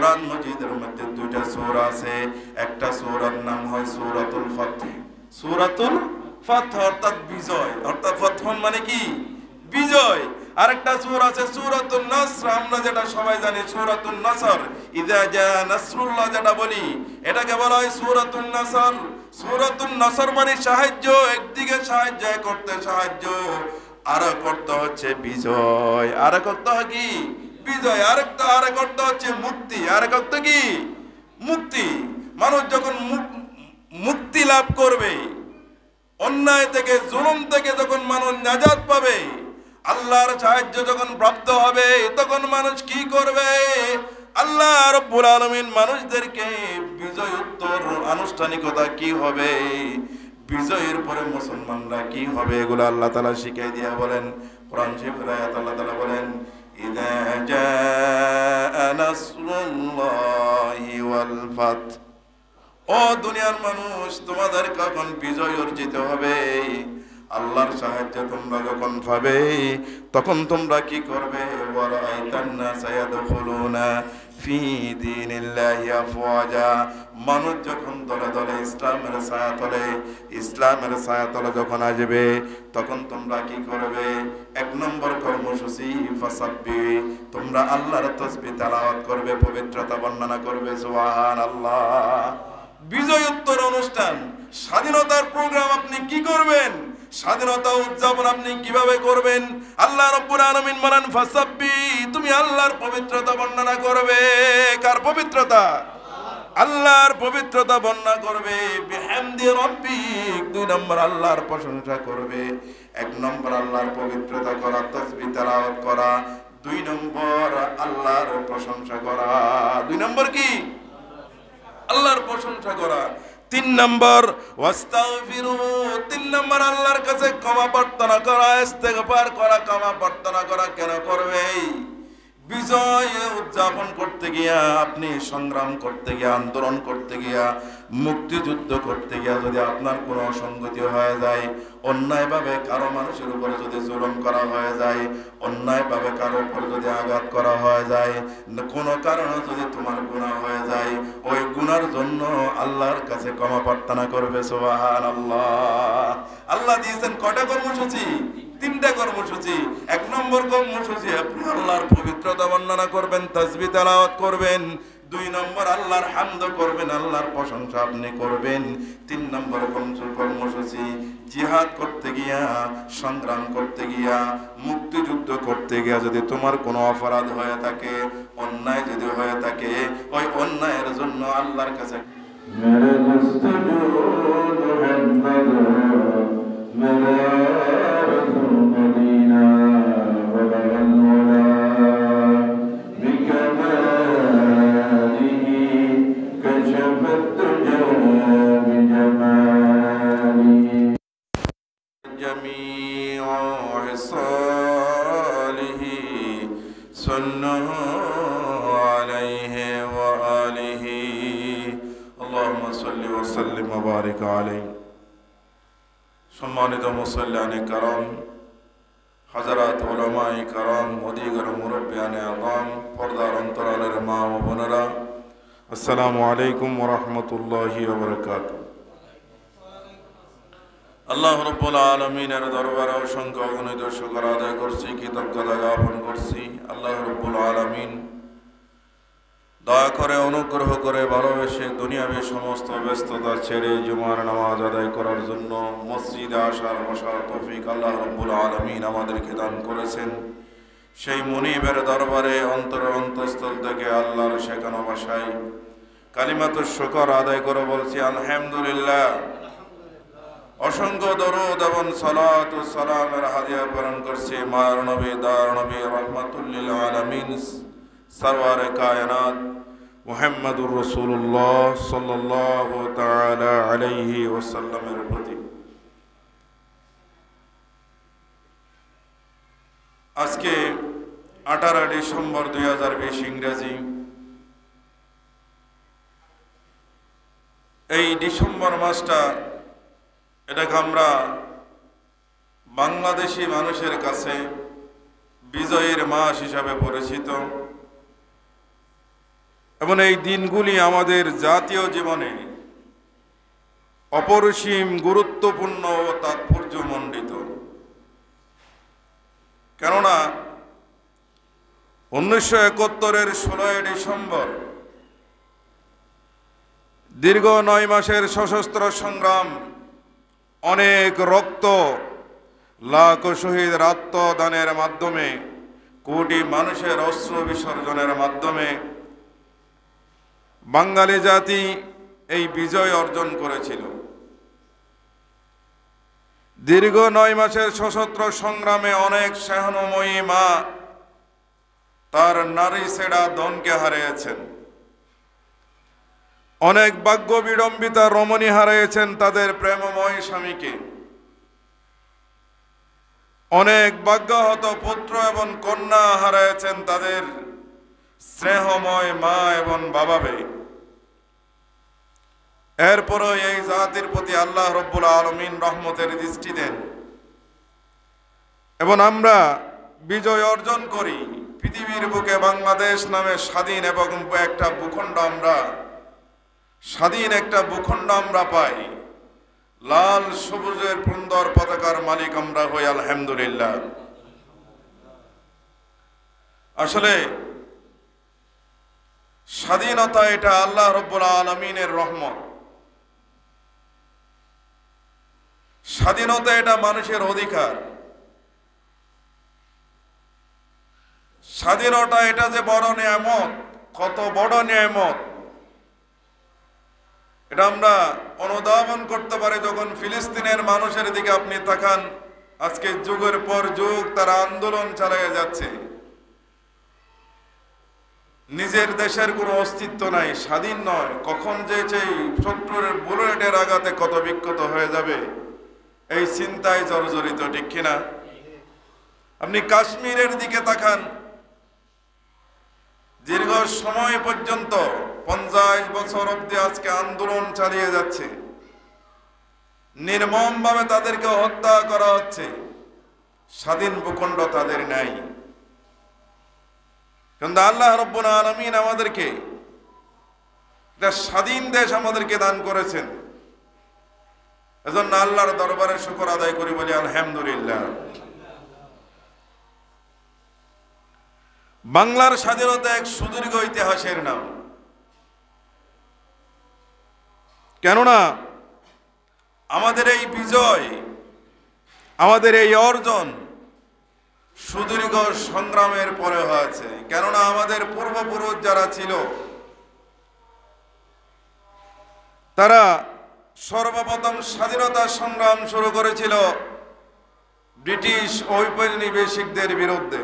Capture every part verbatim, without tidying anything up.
কোরআন মজিদের মধ্যে দুইটা সূরা আছে। একটা সূরার নাম হয় সূরাতুল ফাতহ। সূরাতুল ফাতহ অর্থাৎ বিজয়, অর্থাৎ ফাতহ মানে কি? বিজয়। আরেকটা সূরা আছে সূরাতুন নাসর, আমরা যেটা সবাই জানি সূরাতুন নাসর, ইযা জা নাসরুল্লাহ যেটা বলি, এটাকে বলা হয় সূরাতুন নাসর। সূরাতুন নাসর মানে সাহায্য, একদিকে সাহায্য করতে সাহায্য, আর করতে হচ্ছে বিজয়। আর করতে হয় কি? বিজয়। আরেকটা আর করতে হচ্ছে মুক্তি। আর করতে কি? মুক্তি। মানুষ যখন মুক্তি লাভ করবে, অন্যায় থেকে জুলুম থেকে যখন মানুষ নাজাত পাবে, আল্লাহর সাহায্য যখন প্রাপ্ত হবে, তখন মানুষ কি করবে? আল্লাহ রাব্বুল আলামিন মানুষদেরকে বিজয় উত্তর আনুষ্ঠানিকতা কি হবে, বিজয়ের পরে মুসলমানরা কি হবে, এগুলো আল্লাহ তাআলা শিখিয়ে দিয়া বলেন। কোরআন শরীফের আয়াত আল্লাহ তাআলা বলেন, ইযা জাআ নাসরুল্লাহি ওয়াল ফাতহ, ও দুনিয়ার মানুষ, তোমাদের কখন বিজয় অর্জিত হবে, আল্লাহর সাহায্য তোমরা যখন পাবে, তখন তোমরা কি করবে? ওয়ারাআইতান নাসা ইয়াদখুলুনা ফি দীনিল্লাহি আফওয়াজা, মানুষ যখন দলে দলে ইসলামের ছায়াতলে ইসলামের ছায়াতলে যখন আসবে, তখন তোমরা কি করবে? এক নম্বর কর্মসূচি ফাসাব্বি, তোমরা আল্লাহর তাসবিহ তেলাওয়াত করবে, পবিত্রতা বর্ণনা করবে। সুবহানাল্লাহ। বিজয় উত্তর অনুষ্ঠান, স্বাধীনতার প্রোগ্রাম আপনি কি করবেন? স্বাধীনতা উদযাপন আপনি কিভাবে করবেন? আল্লাহ রাব্বুল আলামিন বলেন ফাসাব্বি, তুমি আল্লাহর পবিত্রতা বর্ণনা করবে। কার পবিত্রতা? আল্লাহর পবিত্রতা বর্ণনা করবে। বিহামদি রাব্বিক, দুই নম্বর আল্লাহর প্রশংসা করবে। এক নম্বর আল্লাহর পবিত্রতা করা, তাসবিহ তেলাওয়াত করা। দুই নম্বর আল্লাহর প্রশংসা করা। দুই নম্বর কি? আল্লাহর প্রশংসা করা। তিন নম্বর ওয়াস্তাগফিরু, তিন নম্বর আল্লাহর কাছে ক্ষমা প্রার্থনা করা, ইস্তেগফার করা, ক্ষমা প্রার্থনা করা। কেন করবে? বিজয় উদযাপন করতে গিয়া, আপনি সংগ্রাম করতে গিয়া, আন্দোলন করতে গিয়া, মুক্তিযুদ্ধ করতে গিয়া যদি আপনার কোনো অসঙ্গতি হয়ে যায়, অন্যায়ভাবে কারো মানুষের উপরে যদি জুলুম করা হয়ে যায়, অন্যায়ভাবে কারো উপরে যদি আঘাত করা হয়ে যায়, কোনো কারণে যদি তোমার গুনাহ হয়ে যায়, ওই গুনার জন্য আল্লাহর কাছে ক্ষমা প্রার্থনা করবে। সুবহানাল্লাহ। আল্লাহ দিয়েছেন কয়টা কর্মসূচি? তিনটা কর্মসূচি। এক নম্বর কর্মসূচি আপনি আল্লাহর পবিত্রতা বর্ণনা করবেন, তাসবিহ তেলাওয়াত করবেন। দুই নম্বর আল্লাহর হামদ করবেন, আল্লাহর প্রশংসা আপনি করবেন। তিন নম্বর কর্মসূচি জিহাদ করতে গিয়া, সংগ্রাম করতে গিয়া, মুক্তিযুদ্ধ করতে গিয়া যদি তোমার কোনো অপরাধ হয়ে থাকে, অন্যায় যদি হয়ে থাকে, ওই অন্যায়ের জন্য আল্লাহর কাছে সম্মানিত মুসল্লিয়ানে কারাম, হাজারাত উলামায়ে কারাম, মুদিগর মুরব্বিয়ানে আযম, পর্দার অন্তরালের মা ও বোনেরা, আসসালামু আলাইকুম ওয়া রাহমাতুল্লাহি ওয়া বারাকাতুহু। আল্লাহ রাব্বুল আলামিনের দরবারে অসংখ্য অগণিত শুকর আদায় করছি, কৃতজ্ঞতা জ্ঞাপন করছি। আল্লাহ রাব্বুল আলামিন দয়া করে, অনুগ্রহ করে, ভালোবেসে দুনিয়াবী সমস্ত ব্যস্ততা ছেড়ে জুমার নামাজ আদায় করার জন্য মসজিদে আসার বসার তৌফিক আল্লাহ রাব্বুল আলামিন আমাদেরকে দান করেছেন। সেই মুনিবের দরবারে অন্তরের অন্তঃস্থল থেকে আল্লাহর শেখানো ভাষায় কালিমাতুশ শুকর আদায় করে বলছি আলহামদুলিল্লাহ। অসংখ্য দরুদ এবং সালাত ও সালামের হাদিয়া প্রেরণ করছি মায়ের নবী, দার নবী, রাহমাতুল লিল আলামিন, সরওয়ারে কায়নাত মুহাম্মদুর রাসূলুল্লাহ সাল্লাল্লাহু তাআলা আলাইহি ওয়াসাল্লামের প্রতি। আজকে আঠারো ডিসেম্বর দুই হাজার বিশ ইংরেজি। এই ডিসেম্বর মাসটা, এটাকে আমরা বাংলাদেশি মানুষের কাছে বিজয়ের মাস হিসাবে পরিচিত। এবং এই দিনগুলি আমাদের জাতীয় জীবনে অপরিসীম গুরুত্বপূর্ণ ও তাৎপর্যমণ্ডিত। কেননা উনিশশো একাত্তরের ষোলোই ডিসেম্বর দীর্ঘ নয় মাসের সশস্ত্র সংগ্রাম, অনেক রক্ত, লাখ শহীদ আত্মদানের মাধ্যমে, কোটি মানুষের অশ্রু বিসর্জনের মাধ্যমে বাঙালি জাতি এই বিজয় অর্জন করেছিল। দীর্ঘ নয় মাসের সশস্ত্র সংগ্রামে অনেক সহনময়ী মা তার নারী সেরা ধনকে হারিয়েছেন, অনেক ভাগ্য বিড়ম্বিতা রমণী হারিয়েছেন তাদের প্রেমময় স্বামীকে, অনেক ভাগ্যহত পুত্র এবং কন্যা হারিয়েছেন তাদের স্নেহময় মা এবং বাবাকে। এরপরও এই জাতির প্রতি আল্লাহ রব্বুল আলামিন রহমতের দৃষ্টি দেন এবং আমরা বিজয় অর্জন করি। পৃথিবীর বুকে বাংলাদেশ নামে স্বাধীন এবং একটা ভূখণ্ড আমরা স্বাধীন একটা ভূখণ্ড আমরা পাই। লাল সবুজের সুন্দর পতাকার মালিক আমরা হই, আলহামদুলিল্লাহ। আসলে স্বাধীনতা এটা আল্লাহ রব্বুল আলামিনের রহমত। স্বাধীনতা এটা মানুষের অধিকার। স্বাধীনতা এটা যে বড় নিয়ামত, কত বড় নিয়ামত, এটা আমরা অনুধাবন করতে পারি যখন ফিলিস্তিনের মানুষের দিকে আপনি তাকান। আজকে যুগের পর যুগ তারা আন্দোলন চালিয়ে যাচ্ছে, নিজের দেশের কোনো অস্তিত্ব নাই, স্বাধীন নয়, কখন যে সেই শত্রুর বুলেটের আঘাতে কত বিক্ষত হয়ে যাবে এই চিন্তায় জর্জরিত, ঠিক কিনা? আপনি কাশ্মীরের দিকে তাকান, দীর্ঘ সময় পর্যন্ত পঞ্চাশ বছর অব্দি আজকে আন্দোলন চালিয়ে যাচ্ছে, নির্মমভাবে তাদেরকে হত্যা করা হচ্ছে, স্বাধীন ভূখণ্ড তাদের নাই। কিন্তু আল্লাহ রব্বুল আলামিন আমাদেরকে একটা স্বাধীন দেশ আমাদেরকে দান করেছেন। এজন্য আল্লাহর দরবারে শুকর আদায় করি, বলি আলহামদুলিল্লাহ। বাংলার স্বাধীনতা এক সুদীর্ঘ ইতিহাসের নাম। কেননা আমাদের এই বিজয়, আমাদের এই অর্জন সুদীর্ঘ সংগ্রামের পরে হয়েছে। কেননা আমাদের পূর্বপুরুষ যারা ছিল তারা সর্বপ্রথম স্বাধীনতা সংগ্রাম শুরু করেছিল ব্রিটিশ ঔপনিবেশিকদের বিরুদ্ধে।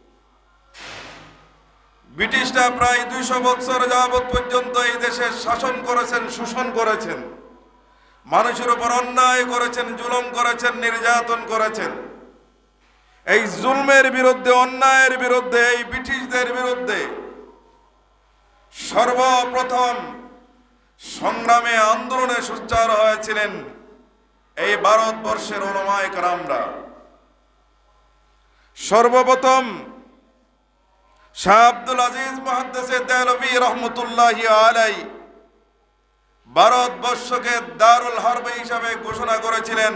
ব্রিটিশরা প্রায় দুইশো বছর যাবৎ পর্যন্ত এই দেশে শাসন করেছেন, শোষণ করেছেন, মানুষের উপর অন্যায় করেছেন, জুলুম করেছেন, নির্যাতন করেছেন। এই জুলমের বিরুদ্ধে, অন্যায়ের বিরুদ্ধে, এই ব্রিটিশদের বিরুদ্ধে সর্বপ্রথম সংগ্রামে আন্দোলনে সোচ্চার হয়েছিলেন এই ভারতবর্ষের উলামায়ে কেরামরা। সর্বপ্রথম শাহ আব্দুল আজিজ মুহাদ্দিসে দেহলভী রহমতুল্লাহি আলাইহি ভারতবর্ষকে দারুল হরব হিসাবে ঘোষণা করেছিলেন।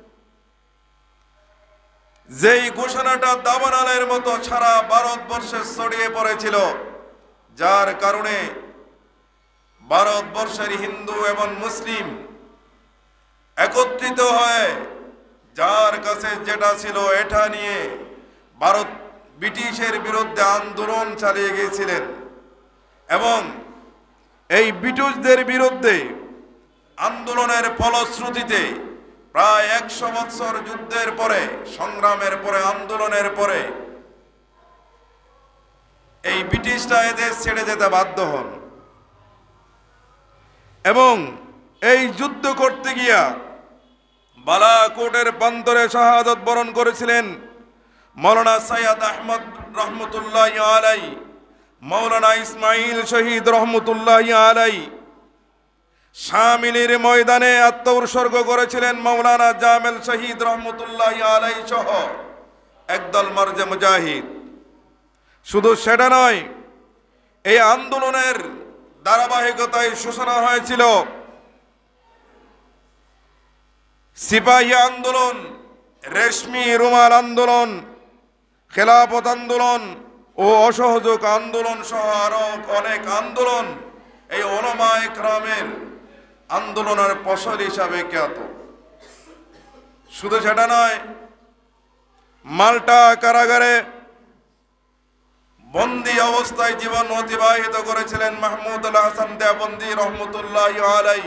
যেই ঘোষণাটা দাবানলের মতো সারা ভারতবর্ষে ছড়িয়ে পড়েছিল, যার কারণে ভারতবর্ষের হিন্দু এবং মুসলিম একত্রিত হয়ে যার কাছে যেটা ছিল এটা নিয়ে ভারত ব্রিটিশের বিরুদ্ধে আন্দোলন চালিয়ে গিয়েছিলেন। এবং এই ব্রিটিশদের বিরুদ্ধে আন্দোলনের ফলশ্রুতিতে প্রায় একশো বছর যুদ্ধের পরে, সংগ্রামের পরে, আন্দোলনের পরে এই ব্রিটিশরা এদেশ ছেড়ে যেতে বাধ্য হন। এবং এই যুদ্ধ করতে গিয়া বালাকোটের প্রান্তরে শাহাদত বরণ করেছিলেন মৌলানা সৈয়দ আহমদ রহমতুল্লাহি আলাইহি, মৌলানা ইসমাইল শহীদ রহমতুল্লাহি আলাইহি। শামিলির ময়দানে আত্ম উৎসর্গ করেছিলেন মৌলানা জামেল শহীদ রহমতুল্লাহি আলাইহি সহ একদল মারজে মুজাহিদ। শুধু সেটা নয়, এই আন্দোলনের ধারাবাহিকতায় সূচনা হয়েছিল সিপাহী আন্দোলন, রেশমি রুমাল আন্দোলন, খেলাফত আন্দোলন ও অসহযোগ আন্দোলন সহ আরো অনেক আন্দোলন এই ওলামা ইকরামের আন্দোলনের ফসল হিসাবে খ্যাত। শুধু সেটা নয়, মাল্টা কারাগারে বন্দী অবস্থায় জীবন অতিবাহিত করেছিলেন মাহমুদ আল হাসান দেওবন্দি রহমতুল্লাহ আলাই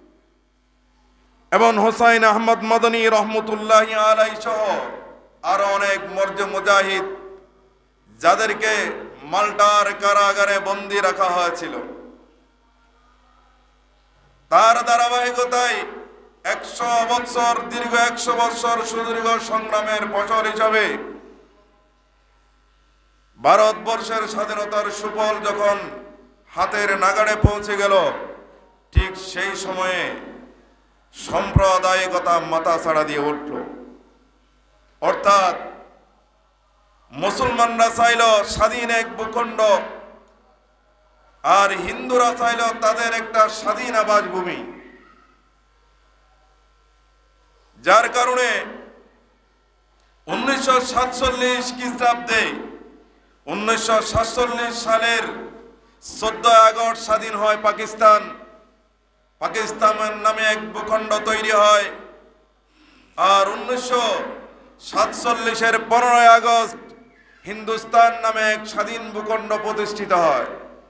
এবং হোসাইন আহমদ মদনী রহমতুল্লাহ আলাই সহ আরো অনেক মর্য মুজাহিদ, যাদেরকে মাল্টার কারাগারে বন্দী রাখা হয়েছিল। তার ধারাবাহিকতায় একশো বৎসর দীর্ঘ একশো বৎসর সুদীর্ঘ সংগ্রামের ফসল হিসাবে ভারতবর্ষের স্বাধীনতার সুফল যখন হাতের নাগাড়ে পৌঁছে গেল, ঠিক সেই সময়ে সাম্প্রদায়িকতা মাথা ছাড়া দিয়ে উঠল। অর্থাৎ মুসলমানরা চাইল স্বাধীন এক ভূখণ্ড, আর হিন্দুরা চাইল তাদের একটা স্বাধীন আবাস ভূমি। যার কারণে উনিশশো সাতচল্লিশ খ্রিস্টাব্দে উনিশশো সাতচল্লিশ সালের চোদ্দই আগস্ট স্বাধীন হয় পাকিস্তান। পাকিস্তানের নামে এক ভূখণ্ড তৈরি হয়। আর উনিশশো সাতচল্লিশের পনেরোই আগস্ট হিন্দুস্তান নামে এক স্বাধীন ভূখণ্ড প্রতিষ্ঠিত হয়।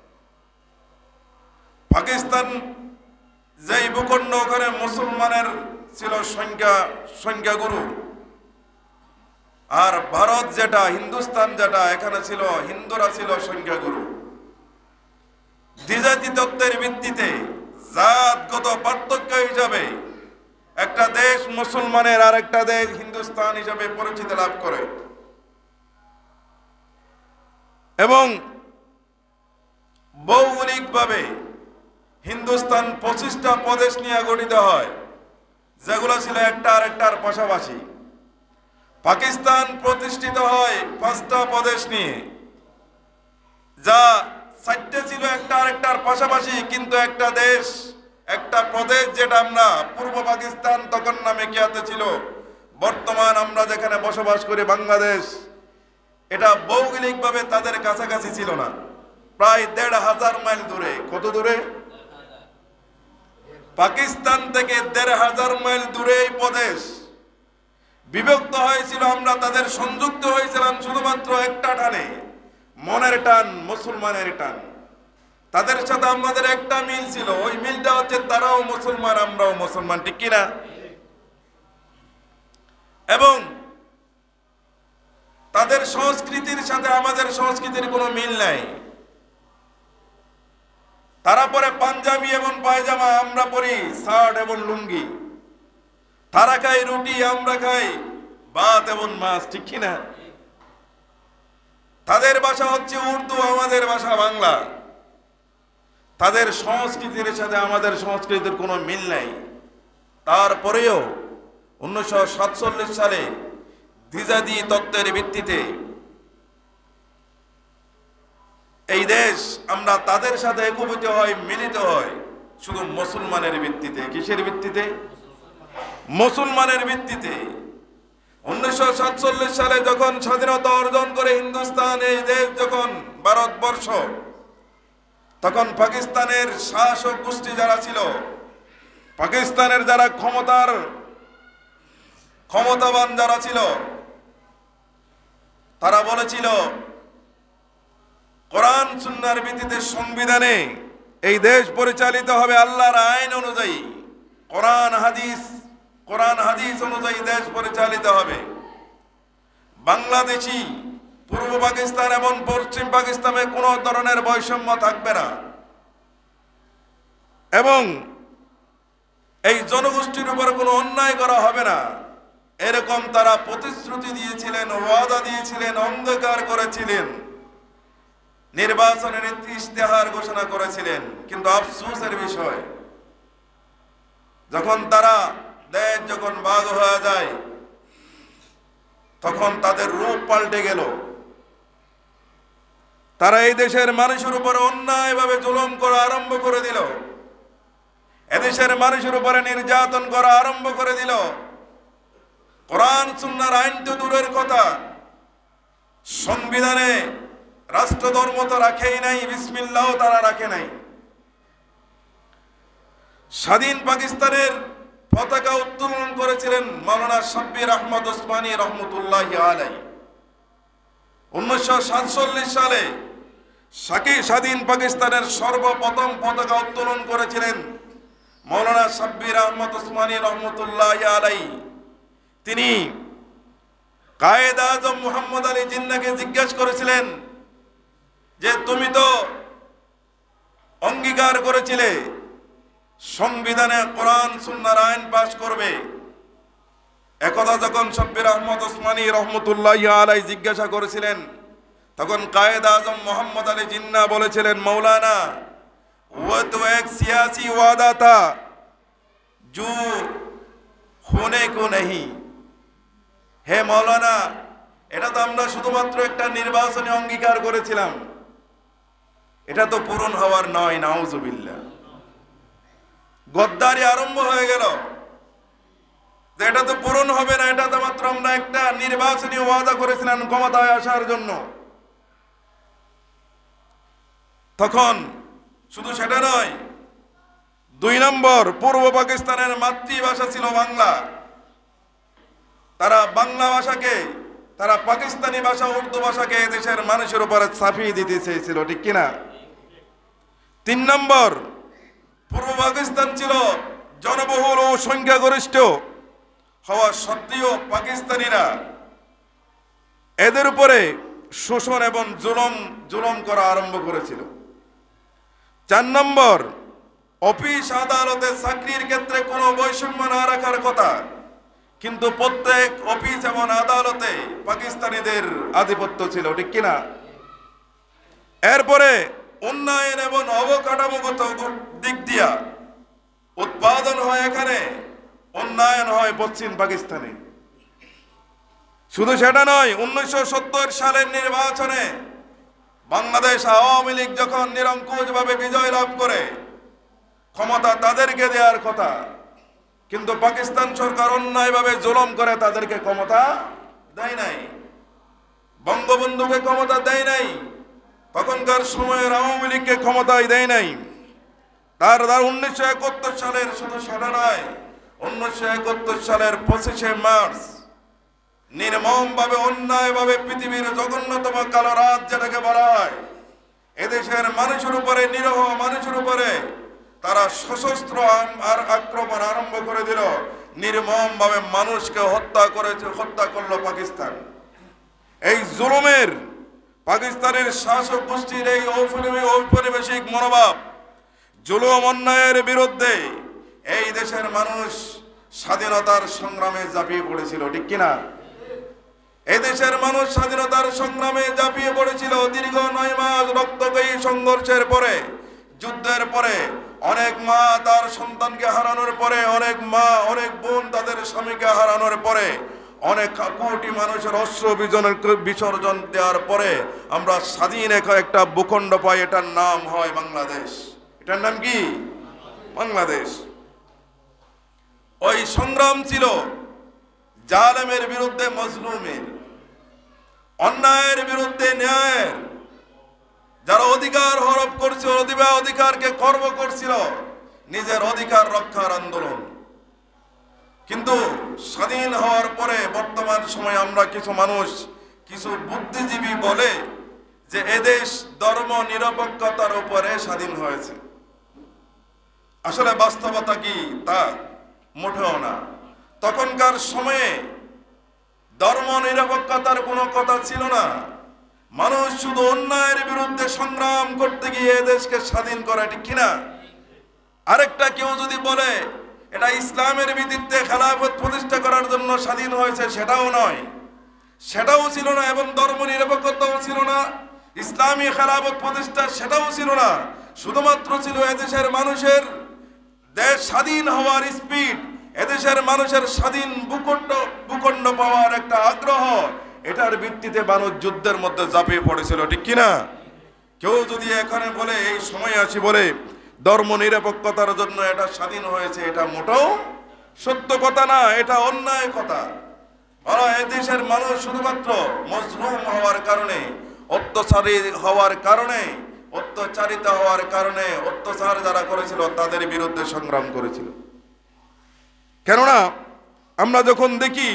পাকিস্তান যেই ভূখণ্ড, ওখানে মুসলমানের ছিল সংখ্যা সংখ্যাগুরু, আর ভারত যেটা হিন্দুস্তান যেটা, এখানে ছিল হিন্দুরা ছিল সংখ্যাগুরু। দ্বিজাতি তত্ত্বের ভিত্তিতে জাতগত পার্থক্য হিসাবে একটা দেশ মুসলমানের আর একটা দেশ হিন্দুস্তান হিসাবে পরিচিতি লাভ করে এবং ভৌগোলিকভাবে হিন্দুস্তান পঁচিশটা প্রদেশ নিয়ে গঠিত হয়, যেগুলো ছিল একটা আরেকটার পাশাপাশি। পাকিস্তান প্রতিষ্ঠিত হয় পাঁচটা প্রদেশ নিয়ে, যা চারটে ছিল একটা আরেকটার পাশাপাশি, কিন্তু একটা দেশ একটা প্রদেশ, যেটা আমরা পূর্ব পাকিস্তান তখন নামে খ্যাত ছিল। বর্তমান আমরা যেখানে বসবাস করি বাংলাদেশ, এটা ভৌগোলিকভাবে তাদের কাছাকাছি ছিল না, প্রায় দেড় হাজার মাইল দূরে। কত দূরে? পাকিস্তান থেকে দেড় হাজার মাইল দূরে এই প্রদেশ বিভক্ত হয়েছিল। আমরা তাদের সংযুক্ত হয়েছিলাম শুধুমাত্র একটা টানে, মনের টান, মুসলমানের টান। তাদের সাথে আমাদের একটা মিল ছিল, ওই মিলটা হচ্ছে তারাও মুসলমান আমরাও মুসলমান, ঠিক কিনা? এবং তাদের সংস্কৃতির সাথে আমাদের সংস্কৃতির কোনো মিল নাই। তারা পরে পাঞ্জাবি এবং পায়জামা, আমরা পরি শার্ট এবং লুঙ্গি। তারা খাই রুটি, আমরা খাই ভাত এবং মাছ, ঠিক কিনা? তাদের ভাষা হচ্ছে উর্দু, আমাদের ভাষা বাংলা। তাদের সংস্কৃতির সাথে আমাদের সংস্কৃতির কোনো মিল নাই। তারপরেও উনিশশো সাতচল্লিশ সালে দ্বিজাতি তত্ত্বের ভিত্তিতে এই দেশ আমরা তাদের সাথে একীভূত হয়, মিলিত হয় শুধু মুসলমানের ভিত্তিতে। কিসের ভিত্তিতে? মুসলমানের ভিত্তিতে। উনিশশো সাতচল্লিশ সালে যখন স্বাধীনতা অর্জন করে হিন্দুস্তান, এই দেশ যখন ভারতবর্ষ, তখন পাকিস্তানের শাসক গোষ্ঠী যারা ছিল, পাকিস্তানের যারা ক্ষমতার ক্ষমতাবান যারা ছিল, তারা বলেছিল কোরআন সুন্নাহর ভিত্তিতে সংবিধানে এই দেশ পরিচালিত হবে আল্লাহর আইন অনুযায়ী। কোরআন হাদিস কোরআন হাদিস অনুযায়ী দেশ পরিচালিত হবে। বাংলাদেশি, পূর্ব পাকিস্তান এবং পশ্চিম পাকিস্তানে কোনো ধরনের বৈষম্য থাকবে না এবং এই জনগোষ্ঠীর উপর কোনো অন্যায় করা হবে না, এরকম তারা প্রতিশ্রুতি দিয়েছিলেন, ওয়াদা দিয়েছিলেন, অঙ্গীকার করেছিলেন, নির্বাচনের ইশতেহার ঘোষণা করেছিলেন। কিন্তু আফসোসের বিষয়, যখন তারা দেশ যখন ভাগ হয়ে যায়, তখন তাদের রূপ পাল্টে গেল। তারা এই দেশের মানুষের উপরে অন্যায়ভাবে জুলুম করা আরম্ভ করে দিল, এদেশের মানুষের উপরে নির্যাতন করা আরম্ভ করে দিল। কোরআন সুন্নাহর আইন তো দূরের কথা, সংবিধানে রাষ্ট্রধর্ম তো রাখেই নাই, বিসমিল্লাহ তারা রাখে নাই। স্বাধীন পাকিস্তানের পতাকা উত্তোলন করেছিলেন মাওলানা সাব্বির আহমদ ওসমানী রহমতুল্লাহি আলাইহি। উনিশশো সাতচল্লিশ সালে স্বাধীন পাকিস্তানের সর্বপ্রথম পতাকা উত্তোলন করেছিলেন মাওলানা সাব্বির আহমদ ওসমানী রহমতুল্লাহি আলাইহি। তিনি কায়েদ আজম মুহাম্মদ আলী জিন্নাহকে জিজ্ঞাসা করেছিলেন যে তুমি তো অঙ্গীকার করেছিলে সংবিধানে কোরআন সুন্নাহর আইন পাশ করবে। একদা যখন সাব্বির আহমদ ওসমানী রহমতুল্লাহি আলাইহি জিজ্ঞাসা করেছিলেন, তখন কায়েদ আজম মোহাম্মদ আলী জিন্নাহ বলেছিলেন, মৌলানা वो तो एक सियासी वादा था जो होने को नहीं। হে মৌলানা, এটা তো আমরা শুধুমাত্র একটা নির্বাচনী অঙ্গীকার করেছিলাম, এটা তো পূরণ হওয়ার নয়। নাউজুবিল্লাহ। গদ্দারি আরম্ভ হয়ে গেল, এটা তো পূরণ হবে না, এটা তো মাত্র আমরা একটা নির্বাচনী ওয়াদা করেছিলাম ক্ষমতায় আসার জন্য। তখন শুধু সেটা নয়, দুই নম্বর, পূর্ব পাকিস্তানের মাতৃভাষা ছিল বাংলা, তারা বাংলা ভাষাকে, তারা পাকিস্তানি ভাষা উর্দু ভাষাকে দেশের মানুষের উপরে চাপিয়ে দিতে চেয়েছিল, ঠিক কিনা? তিন নম্বর, পূর্ব পাকিস্তান ছিল জনবহুল ও সংখ্যাগরিষ্ঠ হওয়া সত্ত্বেও পাকিস্তানিরা এদের উপরে শোষণ এবং জুলুম জুলুম করা আরম্ভ করেছিল। চার নম্বর, অফিস আদালতে চাকরির ক্ষেত্রে কোনো বৈষম্য না রাখার কথা, কিন্তু প্রত্যেক অফিস এবং আদালতে পাকিস্তানিদের আধিপত্য ছিল, ঠিক কিনা? এরপরে উন্নয়ন এবং অবকাঠামোগত দিক দিয়া উৎপাদন হয় এখানে, উন্নয়ন হয় পশ্চিম পাকিস্তানে। শুধু সেটা নয়, উনিশশো সত্তর সালের নির্বাচনে বাংলাদেশ আওয়ামী লীগ যখন নিরঙ্কুশভাবে বিজয় লাভ করে, ক্ষমতা তাদেরকে দেওয়ার কথা, কিন্তু পাকিস্তান সরকার অন্যায়ভাবে জুলুম করে তাদেরকে ক্ষমতা দেয় নাই, বঙ্গবন্ধুকে ক্ষমতা দেয় নাই, তখনকার সময়ের আওয়ামী লীগকে ক্ষমতায় দেয় নাই। তার তার উনিশশো একাত্তর সালের, শুধু সেটা নয়, উনিশশো একাত্তর সালের পঁচিশে মার্চ নির্মমভাবে অন্যায়ভাবে পৃথিবীর জঘন্যতম কালো রাত যেটাকে বলা হয়, এদেশের মানুষের উপরে, নিরহ মানুষের উপরে তারা সশস্ত্র আর আক্রমণ আরম্ভ করে দিল, নির্মমভাবে মানুষকে হত্যা করেছে, হত্যা করলো পাকিস্তান। এই জুলুমের, পাকিস্তানের শাসক গোষ্ঠীর এই ঔপনিবেশিক মনোভাব, জুলুম অন্যায়ের বিরুদ্ধে এই দেশের মানুষ স্বাধীনতার সংগ্রামে ঝাঁপিয়ে পড়েছিল, ঠিক কিনা? এই দেশের মানুষ স্বাধীনতার সংগ্রামে ঝাঁপিয়ে পড়েছিল। দীর্ঘ নয় মাস রক্তক্ষয়ী সংঘর্ষের পরে, যুদ্ধের পরে, অনেক মা তার সন্তানকে হারানোর পরে, অনেক মা, অনেক বোন তাদের স্বামীকে হারানোর পরে, অনেক কোটি মানুষের অশ্রু বিসর্জন দেওয়ার পরে আমরা স্বাধীন একটা ভূখণ্ড পাই, এটার নাম হয় বাংলাদেশ। এটার নাম কি? বাংলাদেশ। ওই সংগ্রাম ছিল জালেমের বিরুদ্ধে মজলুমের, অন্যায়ের বিরুদ্ধে ন্যায়ের। যারা অধিকার হরপ করছিল, অধিকারকে খর্ব করছিল, নিজের অধিকার রক্ষার আন্দোলন। কিন্তু স্বাধীন হওয়ার পরে বর্তমান সময়ে আমরা কিছু মানুষ, কিছু বুদ্ধিজীবী বলে যে এদেশ ধর্ম নিরপেক্ষতার উপরে স্বাধীন হয়েছে। আসলে বাস্তবতা কি? তা মোটেও না। তখনকার সময়ে ধর্ম নিরপেক্ষতার কোনো কথা ছিল না। মানুষ শুধু অন্যায়ের বিরুদ্ধে সংগ্রাম করতে গিয়ে দেশকে স্বাধীন করে, ঠিক কিনা? আরেকটা কেউ যদি বলে এটা ইসলামের ভিত্তিতে খেলাফত প্রতিষ্ঠা করার জন্য স্বাধীন হয়েছে, সেটাও নয়, সেটাও ছিল না। এবং ধর্ম নিরপেক্ষতাও ছিল না, ইসলামী খেলাফত প্রতিষ্ঠা সেটাও ছিল না। শুধুমাত্র ছিল এদেশের মানুষের দেশ স্বাধীন হওয়ার স্পিড, এদেশের মানুষের স্বাধীন ভূখণ্ড ভূখণ্ড পাওয়ার একটা আগ্রহ। এটার ভিত্তিতে মানুষ যুদ্ধের মধ্যে ঝাঁপিয়ে পড়েছিল, ঠিক কিনা? কেউ যদি এখানে বলে এই সময় আসি বলে ধর্ম নিরপেক্ষতার জন্য এটা স্বাধীন হয়েছে, এটা মোটেও সত্য কথা না, এটা অন্যায় কথা। বলা এই দেশের মানুষ শুধুমাত্র মজলুম হওয়ার কারণে, অত্যাচারী হওয়ার কারণে, অত্যাচারিত হওয়ার কারণে, অত্যাচার যারা করেছিল তাদের বিরুদ্ধে সংগ্রাম করেছিল। কেননা আমরা যখন দেখি,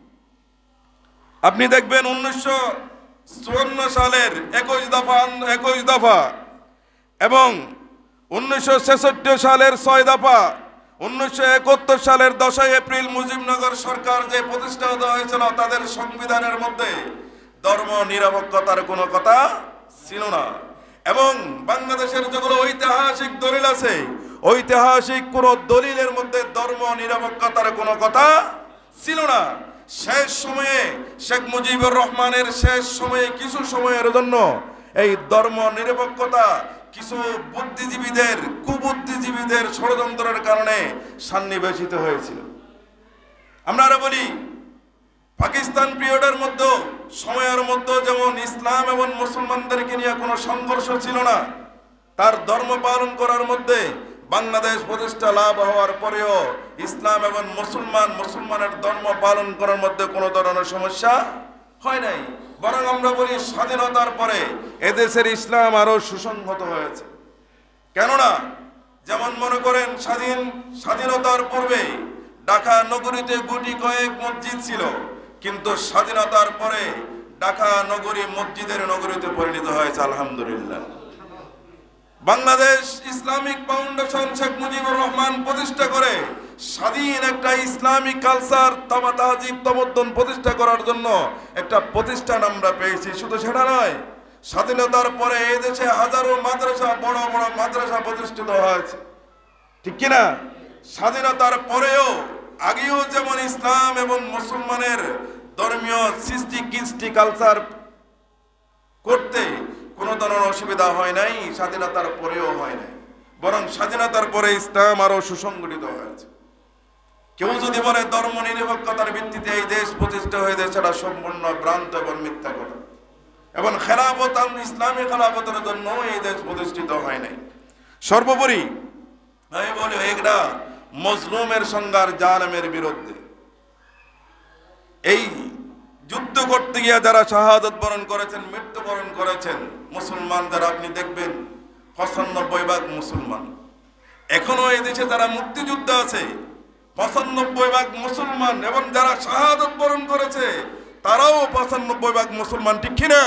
আপনি দেখবেন উনিশশো চুয়ান্ন সালের একুশ দফা একুশ দফা এবং উনিশশো ছেষট্টি সালের ছয় দফা, উনিশশো একাত্তর সালের দশই এপ্রিল মুজিবনগর সরকার যে প্রতিষ্ঠা হয়েছিল, তাদের সংবিধানের মধ্যে ধর্ম নিরপেক্ষতার কোনো কথা ছিল না। এবং বাংলাদেশের যেগুলো ঐতিহাসিক দলিল আছে, ঐতিহাসিক কোন দলিলের মধ্যে ধর্ম নিরপেক্ষতার কোনো কথা ছিল না। শেষ সময়ে শেখ মুজিবুর রহমানের শেষ সময়ে কিছু সময়ের জন্য এই ধর্ম নিরপেক্ষতা কিছু বুদ্ধিজীবীদের, কুবুদ্ধিজীবীদের ষড়যন্ত্রের কারণে সন্নিবেশিত হয়েছিল। আমরা বলি পাকিস্তান পিরিয়ডের মধ্যে, সময়ের মধ্যে যেমন ইসলাম এবং মুসলমানদেরকে নিয়ে কোনো সংঘর্ষ ছিল না, তার ধর্ম পালন করার মধ্যে বাংলাদেশ প্রতিষ্ঠা লাভ হওয়ার পরেও ইসলাম এবং মুসলমান মুসলমানের ধর্ম পালন করার মধ্যে কোনো ধরনের সমস্যা হয় নাই। বরং আমরা বলি স্বাধীনতার পরে এদেশের ইসলাম আরো সুসংহত হয়েছে। কেননা যেমন মনে করেন স্বাধীন স্বাধীনতার পূর্বে ঢাকা নগরীতে গুটি কয়েক মসজিদ ছিল, কিন্তু স্বাধীনতার পরে ঢাকা নগরী মসজিদের নগরীতে পরিণত হয়েছে আলহামদুলিল্লাহ। বাংলাদেশ ইসলামিক ফাউন্ডেশন শেখ মুজিবুর রহমান প্রতিষ্ঠা করে স্বাধীন একটা ইসলামিক কালচার, তামাতাজিব, তমদ্দন প্রতিষ্ঠা করার জন্য একটা প্রতিষ্ঠান আমরা পেয়েছি। শুধু সেটা নয়, স্বাধীনতার পরে এই দেশে হাজারো মাদ্রাসা, বড় বড় মাদ্রাসা প্রতিষ্ঠিত হয়েছে, ঠিক কিনা? স্বাধীনতার পরেও আগেও যেমন ইসলাম এবং মুসলমানের ধর্মীয় সৃষ্টি কৃষ্টি কালচার করতে কোনো ধরনের অসুবিধা হয় নাই, স্বাধীনতার পরেও হয় নাই, বরং স্বাধীনতার পরে ইসলাম আরো সুসংগঠিত হয়েছে। কেউ যদি বলে ধর্ম নিরপেক্ষতার ভিত্তিতে এই দেশ প্রতিষ্ঠা হয়ে যায়, সেটা সম্পূর্ণ ভ্রান্ত এবং মিথ্যা কথা। এবং খেলাফত, ইসলামী খেলাফতের জন্য এই দেশ প্রতিষ্ঠিত হয় নাই। সর্বোপরি আমি বলি এটা মজলুমের সংঘার, জালেমের বিরুদ্ধে এই যুদ্ধ করতে গিয়ে যারা শাহাদত বরণ করেছেন, মৃত্যুবরণ করেছেন, মুসলমান যারা আপনি দেখবেন পঁচানব্বই ভাগ মুসলমান। এখনো এই দেশে যারা মুক্তিযুদ্ধ আছে পঁচানব্বই ভাগ মুসলমান, এবং যারা শাহাদত বরণ করেছে তারাও পঁচানব্বই ভাগ মুসলমান, ঠিক কিনা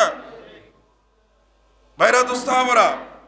ভাইরা দুস্তাহাবারা?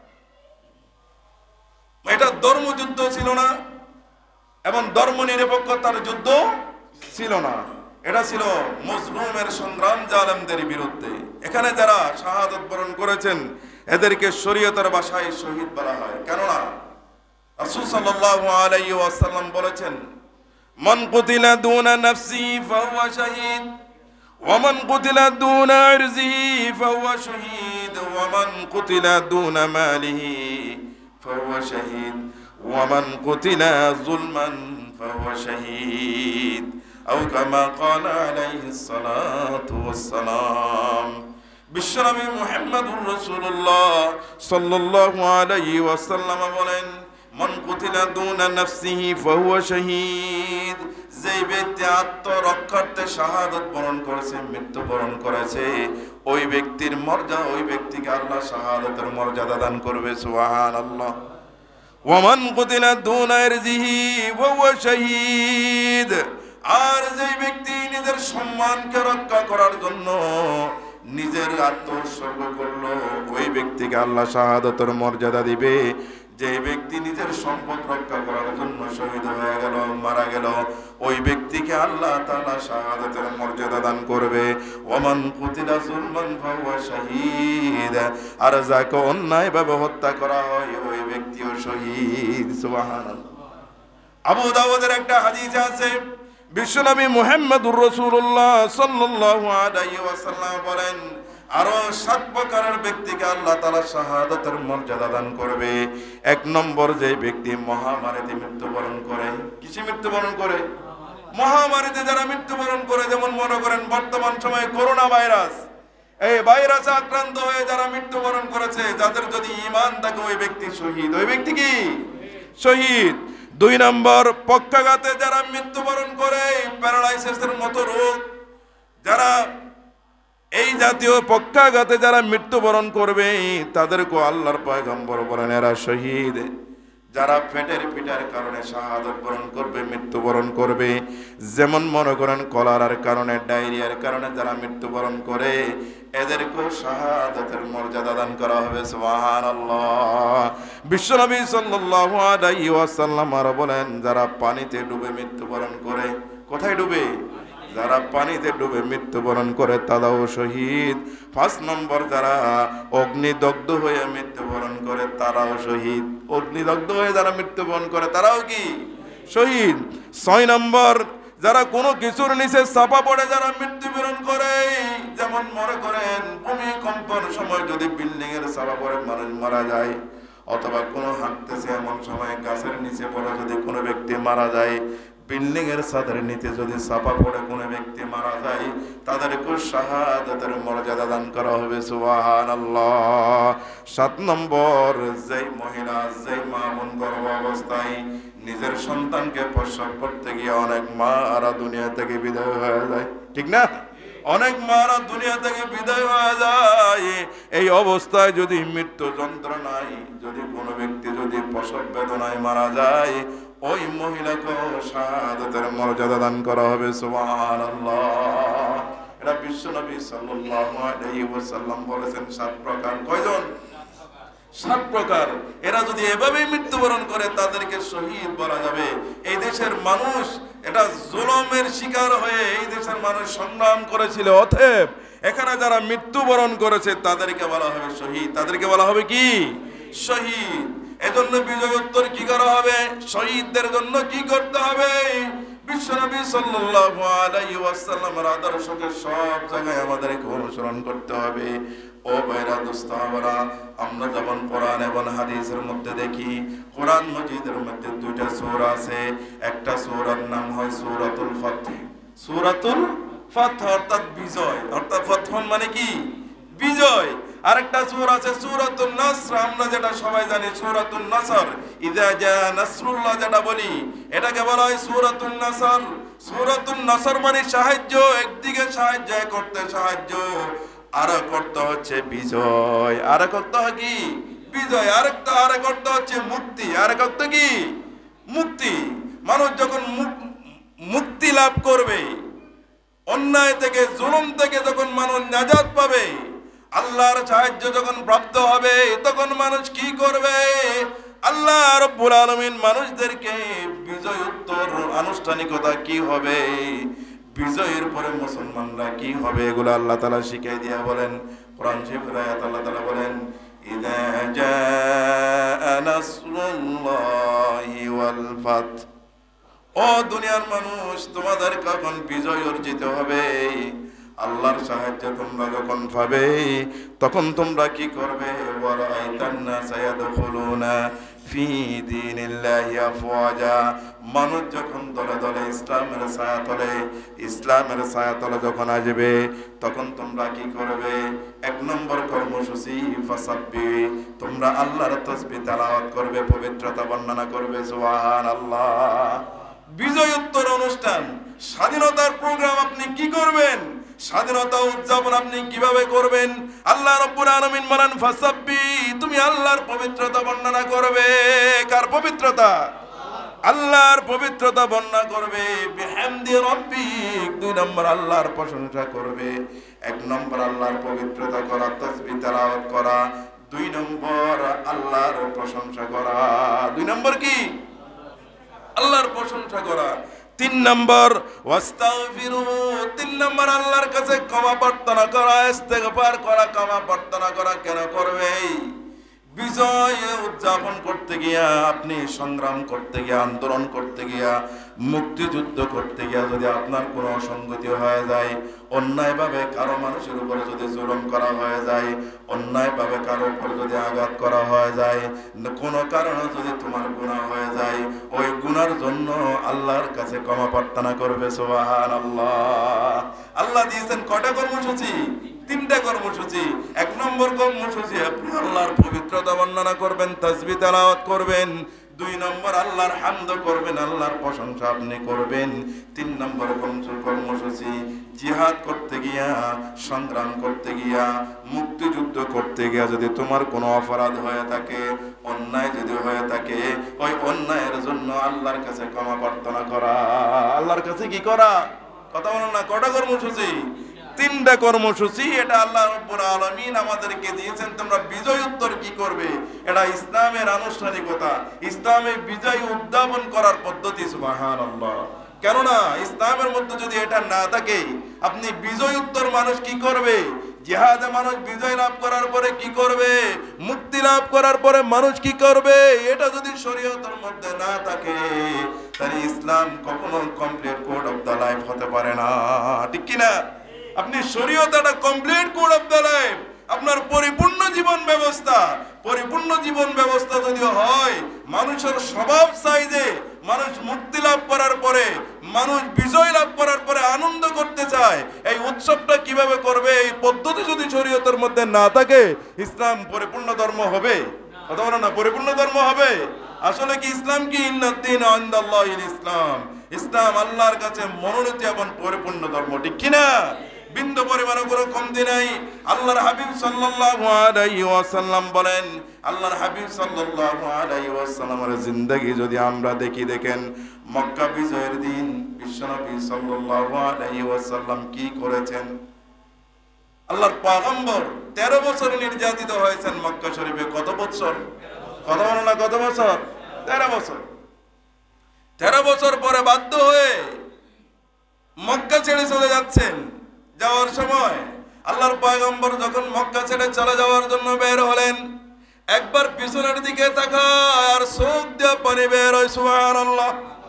এটা ধর্মযুদ্ধ ছিল না এবং ধর্ম নিরপেক্ষতার যুদ্ধ ছিল না, এটা ছিল মজলুমের সংগ্রাম, জালেমদের বিরুদ্ধে। এখানে যারা শাহাদত বরণ করেছেন এদেরকে শরীয়তের ভাষায় শহীদ বলা হয়। কেননা রাসূল সাল্লাল্লাহু আলাইহি ওয়াসাল্লাম বলেছেন, মান কুতিলা দুনা নাফসি ফাহুয়া শাহীদ ওয়া মান কুতিলা দুনা ইরজিহি ফাহুয়া শাহীদ ওয়া মান কুতিলা দুনা মালিহি ফাহুয়া শাহীদ ওয়া মান কুতিলা যুলমান ফাহুয়া শাহীদ আও কামা ক্বালা আলাইহিস সালাতু ওয়াস সালাম। বিশ্বনবী মুহাম্মদুর রাসূলুল্লাহ সাল্লাল্লাহু আলাইহি ওয়াসাল্লাম বলেন, মান কুতিলা দুনা নাফসিহি ফাহুয়া শাহীদ, যে ব্যক্তি আত্মরক্ষার্থে শাহাদত বরণ করেছে, মৃত্যুবরণ করেছে, ওই ব্যক্তির মর্যাদা, ওই ব্যক্তিকে আল্লাহ শাহাদতের মর্যাদা দান করবে। সুবহানাল্লাহ। ওয়া মান কুতিলা দুনা ইরজিহি ফাহুয়া শাহীদ, আর যে ব্যক্তি নিজের সম্মানকে রক্ষা করার জন্য নিজের আত্মোৎসর্গ করলো, ওই ব্যক্তিকে আল্লাহ শাহাদতের মর্যাদা দিবে। যে ব্যক্তি নিজের সম্পদ রক্ষা করার জন্য শহীদ হয়ে গেল, মারা গেল, ওই ব্যক্তিকে আল্লাহ তাআলা শাহাদাতের মর্যাদা দান করবে। ওমান কুতিলা যুলমান ফাহুয়া শাহীদ, আর যাকে অন্যায়ভাবে হত্যা করা হয় ওই ব্যক্তিও শহীদ। সুবহানাল্লাহ। আবু দাউদের একটা হাদিস আছে, বিশ্বনবী মুহাম্মদুর রাসূলুল্লাহ সাল্লাল্লাহু আলাইহি ওয়াসাল্লাম বলেন, আরো সাত প্রকারের ব্যক্তিকে আল্লাহ তাআলা শাহাদাতের মর্যাদা দান করবে। এক নম্বর, যে ব্যক্তি মহামারীতে মৃত্যুবরণ করে। কিসে মৃত্যুবরণ করে? মহামারীতে যারা মৃত্যুবরণ করে, যেমন মনে করেন বর্তমান সময়ে করোনা ভাইরাস, এই ভাইরাসে আক্রান্ত হয়ে যারা মৃত্যুবরণ করেছে, যাদের যদি ঈমান থাকে ওই ব্যক্তি শহীদ। ওই ব্যক্তি কি শহীদ। দুই নম্বর, পক্ষাঘাতে যারা মৃত্যুবরণ করে, প্যারালাইসিসের মতো রোগ, যারা এই জাতীয় পক্ষাঘাতে যারা মৃত্যুবরণ করবে তাদেরকে আল্লাহর পয়গম্বর বলেন এরা শহীদ। যারা পেটের পিটার কারণে শাহাদাত বরণ করবে, মৃত্যুবরণ করবে, যেমন মনে করেন কলারার কারণে, ডায়রিয়ার কারণে যারা মৃত্যুবরণ করে এদেরকেও শাহাদাতের মর্যাদা দান করা হবে। সুবহানাল্লাহ। বিশ্বনবী সাল্লাল্লাহু আলাইহি ওয়াসাল্লাম আরো বলেন, যারা পানিতে ডুবে মৃত্যুবরণ করে, কোথায় ডুবে? যারা পানিতে ডুবে মৃত্যুবরণ করে তারাও শহীদ। পাঁচ নম্বর, যারা অগ্নিদগ্ধ হয়ে মৃত্যুবরণ করে তারাও শহীদ। অগ্নিদগ্ধ হয়ে যারা মৃত্যুবরণ করে তারাও কি শহীদ। ছয় নম্বর, যারা কোনো কিছুর নিচে চাপা পড়ে যারা মৃত্যুবরণ করে, যেমন মনে করেন ভূমিকম্পের সময় যদি বিল্ডিং এর চাপা পড়ে মানুষ মারা যায়, অথবা কোনো হাঁটতেছে এমন সময় গাছের নিচে পড়ে যদি কোনো ব্যক্তি মারা যায়, বিল্ডিং এর ছাদের নিচে যদি চাপা পড়ে কোনো ব্যক্তি মারা যায়, তাদেরকে শাহাদাতের মর্যাদা দান করা হবে। সুবহানাল্লাহ। সাত নম্বর, যেই মহিলা, যেই মা বোন গর্ভ অবস্থায় নিজের সন্তানকে প্রসব করতে গিয়ে অনেক মারা দুনিয়া থেকে বিদায় হয়ে যায়, ঠিক না? অনেক মারা দুনিয়া থেকে বিদায় হয়ে যায়। এই অবস্থায় যদি মৃত্যু যন্ত্রণায় যদি কোনো ব্যক্তি যদি প্রসব বেদনায় মারা যায়, ওই মহিলাকে শাহাদাতের মর্যাদা দান করা হবে। সুবহানাল্লাহ। এটা বিশ্বনবী সাল্লাল্লাহু আলাইহি ওয়াসাল্লাম বলেছেন সাত প্রকার। কয়জন? সাত প্রকার। এরা যদি এভাবে মৃত্যুবরণ করে তাদেরকে শহীদ বলা যাবে। এই দেশের মানুষ এটা জুলুমের শিকার হয়ে এই দেশের মানুষ সংগ্রাম করেছিল, অতএব এখানে যারা মৃত্যুবরণ করেছে তাদেরকে বলা হবে শহীদ। তাদেরকে বলা হবে কি শহীদ। এজন্য বিজয়োত্তর কি করা হবে? শহীদদের জন্য কি করতে হবে? বিশ্বনবী সাল্লাল্লাহু আলাইহি ওয়াসাল্লামের আদর্শকে সব জায়গায় আমাদেরকে অনুসরণ করতে হবে। ও ভাইরা, দোস্ত আমরা, আমরা যেমন কোরআন এবং হাদিসের মধ্যে দেখি, কোরআন মাজিদের মধ্যে দুইটা সূরা আছে। একটা সূরার নাম হয় সূরাতুল ফাতহ। সূরাতুল ফাতহ অর্থাৎ বিজয়, অর্থাৎ ফাতহ মানে কি বিজয়। আরেকটা সূরা আছে সূরাতুন নাসর, আমরা যেটা সবাই জানি সূরাতুন নাসর, ইযা জা নাসরুল্লাহ যেটা বলি, এটাকে বলা হয় সূরাতুন নাসর। সূরাতুন নাসর মানে সাহায্য, একদিকে সাহায্য করতে সাহায্য, আর করতে হচ্ছে বিজয়। আর করতে হয় কি বিজয়। আরেকটা আর করতে হচ্ছে মুক্তি। আর করতে কি মুক্তি। মানুষ যখন মুক্তি লাভ করবে, অন্যায় থেকে, জুলুম থেকে যখন মানুষ নাজাত পাবে, আল্লাহর সাহায্য যখন প্রাপ্ত হবে, তখন মানুষ কি করবে? আল্লাহ রাব্বুল আলামিন মানুষদেরকে বিজয় উত্তর আনুষ্ঠানিকতা কি হবে, বিজয়ের পরে মুসলমানরা কি হবে, এগুলো আল্লাহ তাআলা শিখিয়ে দিয়া বলেন। কোরআন শরীফের আয়াত আল্লাহ তাআলা বলেন, ইযা জাআ নাসরুল্লাহি ওয়াল ফাতহ। ও দুনিয়ার মানুষ, তোমাদের কখন বিজয় অর্জিত হবে, আল্লাহর সাহায্য তোমরা যখন পাবে, তখন তোমরা কি করবে? ওয়ারাআইতান নাসা ইয়াদখুলুনা ফি দীনিল্লাহি আফওয়াজা। মানুষ যখন দলে দলে ইসলামের ছায়াতলে, ইসলামের ছায়াতলে যখন আসবে, তখন তোমরা কি করবে? এক নম্বর কর্মসূচি ফাসাব্বি, তোমরা আল্লাহর তাসবিহ তেলাওয়াত করবে, পবিত্রতা বর্ণনা করবে। সুবহানাল্লাহ। বিজয়োত্তর অনুষ্ঠান, স্বাধীনতার প্রোগ্রাম আপনি কি করবেন? স্বাধীনতা উদযাপন আপনি কিভাবে করবেন? আল্লাহ রাব্বুল আলামিন বলেন ফাসাব্বি, তুমি আল্লাহর পবিত্রতা বর্ণনা করবে। কার পবিত্রতা? আল্লাহর পবিত্রতা বর্ণনা করবে। বিহামদি রাব্বিক, দুই নম্বর আল্লাহর প্রশংসা করবে। এক নম্বর আল্লাহর পবিত্রতা করা, তাসবিহ তেলাওয়াত করা। দুই নম্বর আল্লাহর প্রশংসা করা। দুই নম্বর কি? আল্লাহর প্রশংসা করা। তিন নম্বর ওয়াস্তাগফিরু, তিন নম্বর আল্লাহর কাছে ক্ষমা প্রার্থনা করা, ইস্তেগফার করা, ক্ষমা প্রার্থনা করা। কেন করবে? বিজয় উদযাপন করতে গিয়া, আপনি সংগ্রাম করতে গিয়া, আন্দোলন করতে গিয়া, মুক্তিযুদ্ধ করতে গিয়া যদি আপনার কোনো অসঙ্গতি হয়ে যায়, অন্যায়ভাবে কারো মানুষের উপরে যদি জুলুম করা হয়ে যায়, অন্যায়ভাবে কারো উপরে যদি আঘাত করা হয়ে যায়, কোনো কারণে যদি তোমার গুনাহ হয়ে যায়, ওই গুনার জন্য আল্লাহর কাছে ক্ষমা প্রার্থনা করবে। সুবহানাল্লাহ। আল্লাহ দিয়েছেন কয়টা কর্মসূচি? তিনটা কর্মসূচি। এক নম্বর কর্মসূচি, আপনি আল্লাহর পবিত্রতা বর্ণনা করবেন, তাসবিহ তেলাওয়াত করবেন। দুই নম্বর আল্লাহর হামদ করবেন, আল্লাহর প্রশংসা আপনি করবেন। তিন নম্বর কর্মসূচি, জিহাদ করতে গিয়া, সংগ্রাম করতে গিয়া, মুক্তিযুদ্ধ করতে গিয়া যদি তোমার কোনো অপরাধ হয়ে থাকে, অন্যায় যদি হয়ে থাকে, ওই অন্যায়ের জন্য আল্লাহর কাছে ক্ষমা প্রার্থনা করা। আল্লাহর কাছে কি করা? কথা বলেন না। কটা কর্মসূচি? তিনটা কর্মসূচি। এটা আল্লাহ রাব্বুল আলামিন আমাদেরকে দিয়েছেন। তোমরা বিজয় উত্তর কি করবে, এটা ইসলামের আনুষ্ঠানিকতা, ইসলামের বিজয় উদ্যাপন করার পদ্ধতি। সুবহানাল্লাহ। কেননা ইসলামের মধ্যে যদি এটা না থাকে, আপনি বিজয় উত্তর মানুষ কি করবে? জিহাদে মানুষ বিজয় লাভ করার পরে কি করবে? মুক্তি লাভ করার পরে মানুষ কি করবে? এটা যদি শরীয়তের মধ্যে না থাকে, তাহলে ইসলাম কখনো complete code of the life হতে পারে না। ঠিক কি না? আপনি শরীয়ত একটা complete code of the life, আপনার পরিপূর্ণ জীবন ব্যবস্থা। পরিপূর্ণ জীবন ব্যবস্থা যদি হয়, মানুষের স্বভাব চাইজে মানুষ মুক্তি লাভ করার পরে, মানুষ বিজয় লাভ করার পরে আনন্দ করতে চায়, এই উৎসবটা কিভাবে করবে, এই পদ্ধতি যদি শরীয়তের মধ্যে না থাকে, ইসলাম পরিপূর্ণ ধর্ম হবে? কথা বলো না, পরিপূর্ণ ধর্ম হবে? আসলে কি ইসলাম কি? ইন্নাদ-দীন ইনদাল্লাহিল ইসলাম। ইসলাম আল্লাহর কাছে মনোনীত এবং পরিপূর্ণ ধর্ম। ঠিক কিনা? বিন্দু পরিমাণও কোনো কমতি নাই। আল্লাহর হাবিব সাল্লাল্লাহু আলাইহি ওয়াসাল্লাম বলেন, আল্লাহর হাবিব সাল্লাল্লাহু আলাইহি ওয়াসাল্লামের জিন্দেগি যদি আমরা দেখি, দেখেন মক্কা বিজয়ের দিন বিশ্বনবী সাল্লাল্লাহু আলাইহি ওয়াসাল্লাম কি করেছেন। আল্লাহর পয়গম্বর তেরো বছর নির্যাতিত হয়েছেন মক্কা শরীফে। কত বছর? কথা বলো না, কত বছর? তেরো বছর। তেরো বছর পরে বাধ্য হয়ে মক্কা ছেড়ে চলে যাচ্ছেন। যাওয়ার সময় আল্লাহর পয়গম্বর যখন মক্কা ছেড়ে চলে যাওয়ার জন্য বের হলেন, একবার পিছনের দিকে তাকায় আর চোখ দিয়ে পানি বের হয়। সুবহানাল্লাহ।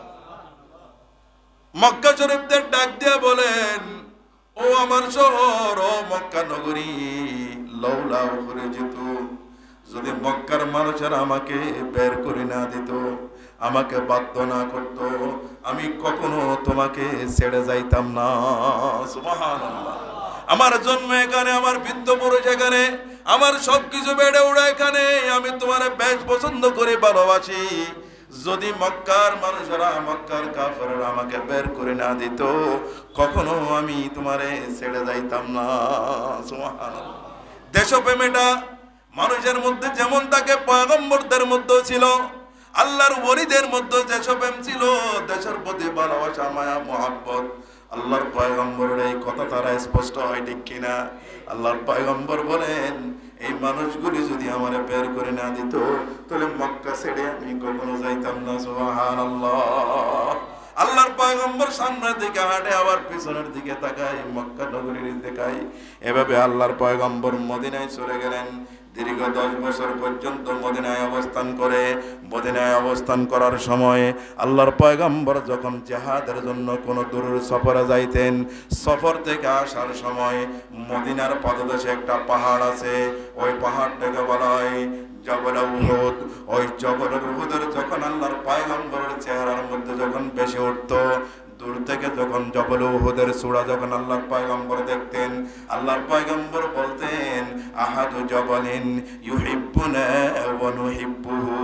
মক্কা শরীফদের ডাক দিয়ে বলেন, ও আমার শহর, ও মক্কা নগরী, লাউলা উখরিজিত, যদি মক্কার মানুষেরা আমাকে বের করে না দিত, আমাকে বাধ্য না করত, আমি কখনো তোমাকে ছেড়ে যাইতাম না। সুবহানাল্লাহ। আমার জন্ম এখানে, আমার বৃদ্ধ পুরুষ এখানে, আমার সবকিছু বেড়ে ওঠা এখানে, আমি তোমার বেশ পছন্দ করে ভালোবাসি। যদি মক্কার মানুষেরা, মক্কার কাফেররা আমাকে বের করে না দিত, কখনো আমি তোমারে ছেড়ে যাইতাম না। সুবহানাল্লাহ। দেশপ্রেম এটা মানুষের মধ্যে যেমন তাকে পয়গম্বরদের মধ্যে ছিল, আল্লাহর ওলিদের মধ্যে দেশপ্রেম ছিল, দেশের প্রতি ভালোবাসা, মায়া, মহব্বত। আল্লাহর পয়গম্বরের এই কথা তারা স্পষ্ট হয়। ঠিক কিনা? আল্লাহর পয়গম্বর বলেন, এই মানুষগুলি যদি আমারে বের করে না দিত, তাহলে মক্কা ছেড়ে আমি কখনো যাইতাম না। সুবহানাল্লাহ। আল্লাহর পয়গম্বর সামনের দিকে হাঁটে, আবার পিছনের দিকে তাকায়, মক্কা নগরীর দেখায়। এভাবে আল্লাহর পয়গম্বর মদিনায় চলে গেলেন। দীর্ঘ দশ বছর পর্যন্ত মদিনায় অবস্থান করে, মদিনায় অবস্থান করার সময় আল্লাহর পয়গম্বর যখন জিহাদের জন্য কোনো দূরের সফরে যাইতেন, সফর থেকে আসার সময় মদিনার পদদেশে একটা পাহাড় আছে, ওই পাহাড়টাকে বলা হয় জবল উহুদ। ওই জবল উহুদের যখন আল্লাহর পয়গম্বরের চেহারার মধ্যে যখন বেশি উঠতো, দূর থেকে যখন জবল উহুদের চূড়া যখন আল্লাহর পয়গম্বর দেখতেন, আল্লাহর পয়গম্বর বলতেন, আহাদু জবলিন ইউহিব্বুনা ওয়া নুহিব্বুহু।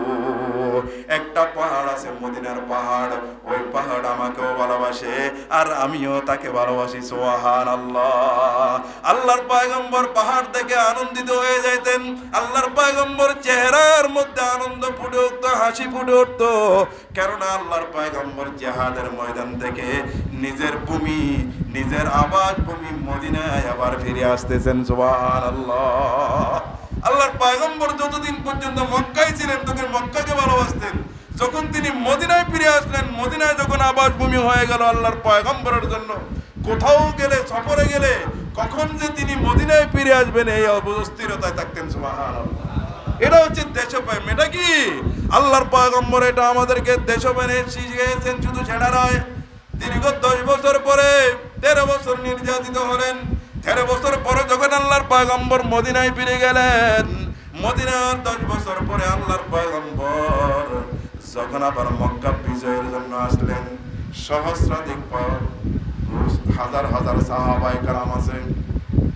একটা পাহাড় আছে মদিনার পাহাড়, ওই পাহাড় আমাকেও ভালোবাসে আর আমিও তাকে ভালোবাসি। সুবহানাল্লাহ। আল্লাহর পয়গম্বর পাহাড় দেখে আনন্দিত হয়ে যাইতেন। আল্লাহর পয়গম্বর চেহারার মধ্যে আনন্দ ফুটে উঠতো, হাসি ফুটে উঠতো। কেননা আল্লাহর পয়গম্বর জিহাদের ময়দান থেকে নিজের ভূমি, নিজের আবাদ ভূমি মদিনায় আবার ফিরে আসতেছেন। সুবহানাল্লাহ। আল্লাহর পয়গম্বর যতদিন পর্যন্ত মক্কায় ছিলেন, তখন মক্কাকে ভালোবাসতেন। যখন তিনি মদিনায় ফিরে আসলেন, মদিনায় যখন আবাদ ভূমি হয়ে গেল আল্লাহর পয়গম্বরের জন্য, কোথাও গেলে, সফরে গেলে, কখন যে তিনি মদিনায় ফিরে আসবেন এই অস্থিরতায় থাকতেন। সুবহানাল্লাহ। এটা হচ্ছে দেশপ্রেম। এটা কি? আল্লাহর পয়গম্বর এটা আমাদেরকে দেশপ্রেমে শিখিয়েছেন। শুধু সেটা নয়, দীর্ঘ দশ বছর পরে তেরো বছর নির্যাতিত হলেন। তেরো বছর পরে যখন আল্লাহর পয়গম্বর মদিনায় ফিরে গেলেন, মদিনার দশ বছর পরে আল্লাহর পয়গম্বর যখন আবার মক্কা বিজয়ের জন্য আসলেন, সহস্রাধিক হাজার হাজার সাহাবায়ে কেরাম আছেন,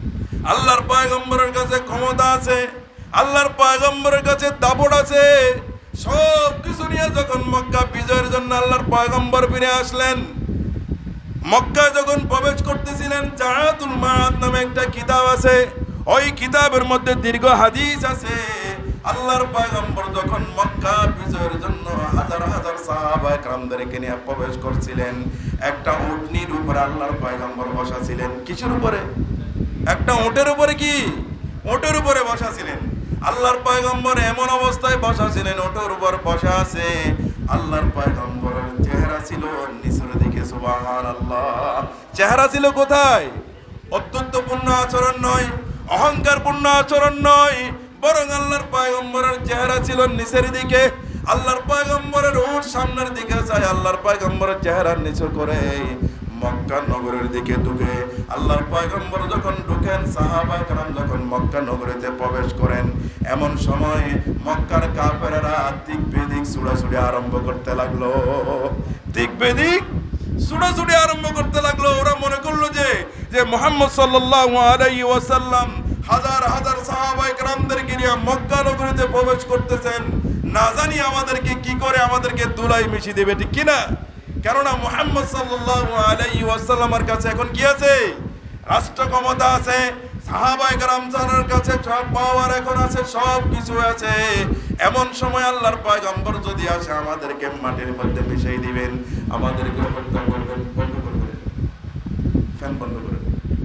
আল্লাহর পয়গম্বরের কাছে ক্ষমতা আছে, আল্লাহর পয়গম্বরের কাছে দাপট আছে। সব কিছু নিয়ে যখন মক্কা বিজয়ের জন্য আল্লাহর পয়গম্বর ফিরে আসলেন, মক্কা যখন প্রবেশ করতেছিলেন, জাহাতুল মাআদ নামে একটা কিতাব আছে, ওই কিতাবের মধ্যে দীর্ঘ হাদিস আছে। আল্লাহর পয়গম্বর যখন মক্কা বিজয়ের জন্য হাজার হাজার সাহাবায়ে কেরামদেরকে নিয়ে প্রবেশ করছিলেন, একটা উটনির উপরে আল্লাহর পয়গম্বর বসা ছিলেন। কিসের উপরে? একটা উটের উপরে। কি? উটের উপরে বসা ছিলেন। আল্লাহর পয়গম্বর এমন অবস্থায় বসা ছিলেন, উটের উপর বসা আছে। আল্লাহর পয়গম্বরের চেহারা ছিল নিচের দিকে। সুবহানাল্লাহ। চেহারা ছিল কোথায়? অত্যন্তপূর্ণ আচরণ নয়, অহংকারপূর্ণ আচরণ নয়, বরং আল্লাহর পয়গম্বরের চেহারা ছিল নিচের দিকে। আল্লাহর পয়গম্বরের উট সামনের দিকে যায়, আল্লাহর পয়গম্বরের চেহারা নিচু করে মক্কা নগরের দিকে ঢুকে। আল্লাহর পয়গম্বর যখন ঢুকেন, সাহাবায়ে কেরাম যখন মক্কা নগরীতে প্রবেশ করেন, এমন সময় মক্কার কাফেররা দিক বেদিক ছুড়াছুড়ি আরম্ভ করতে লাগলো। দিক বেদিক ছুড়াছুড়ি আরম্ভ করতে লাগলো। ওরা মনে করলো যে যে মুহাম্মদ সাল্লাল্লাহু আলাইহি ওয়াসাল্লাম হাজার হাজার সাহাবায়ে কেরামদেরকে নিয়ে মক্কা নগরীতে প্রবেশ করতেছেন, না জানি আমাদেরকে কি করে আমাদেরকে ধুলাই মিশিয়ে দেবে, ঠিক কিনা? কেননা মুহাম্মদ সাল্লাল্লাহু আলাইহি ওয়াসাল্লামের কাছে এখন কি আছে? রাষ্ট্র ক্ষমতা আছে, সাহাবায়ে কেরামদের কাছে সব পাওয়ার এখন আছে, সব কিছু আছে। এমন সময় আল্লাহর পয়গম্বর যদি আসে, আমাদেরকে মাটির মধ্যে মিশিয়ে দিবেন, আমাদেরকে হত্যা করবেন। বন্ধ করবেন, ফ্যান বন্ধ করেন।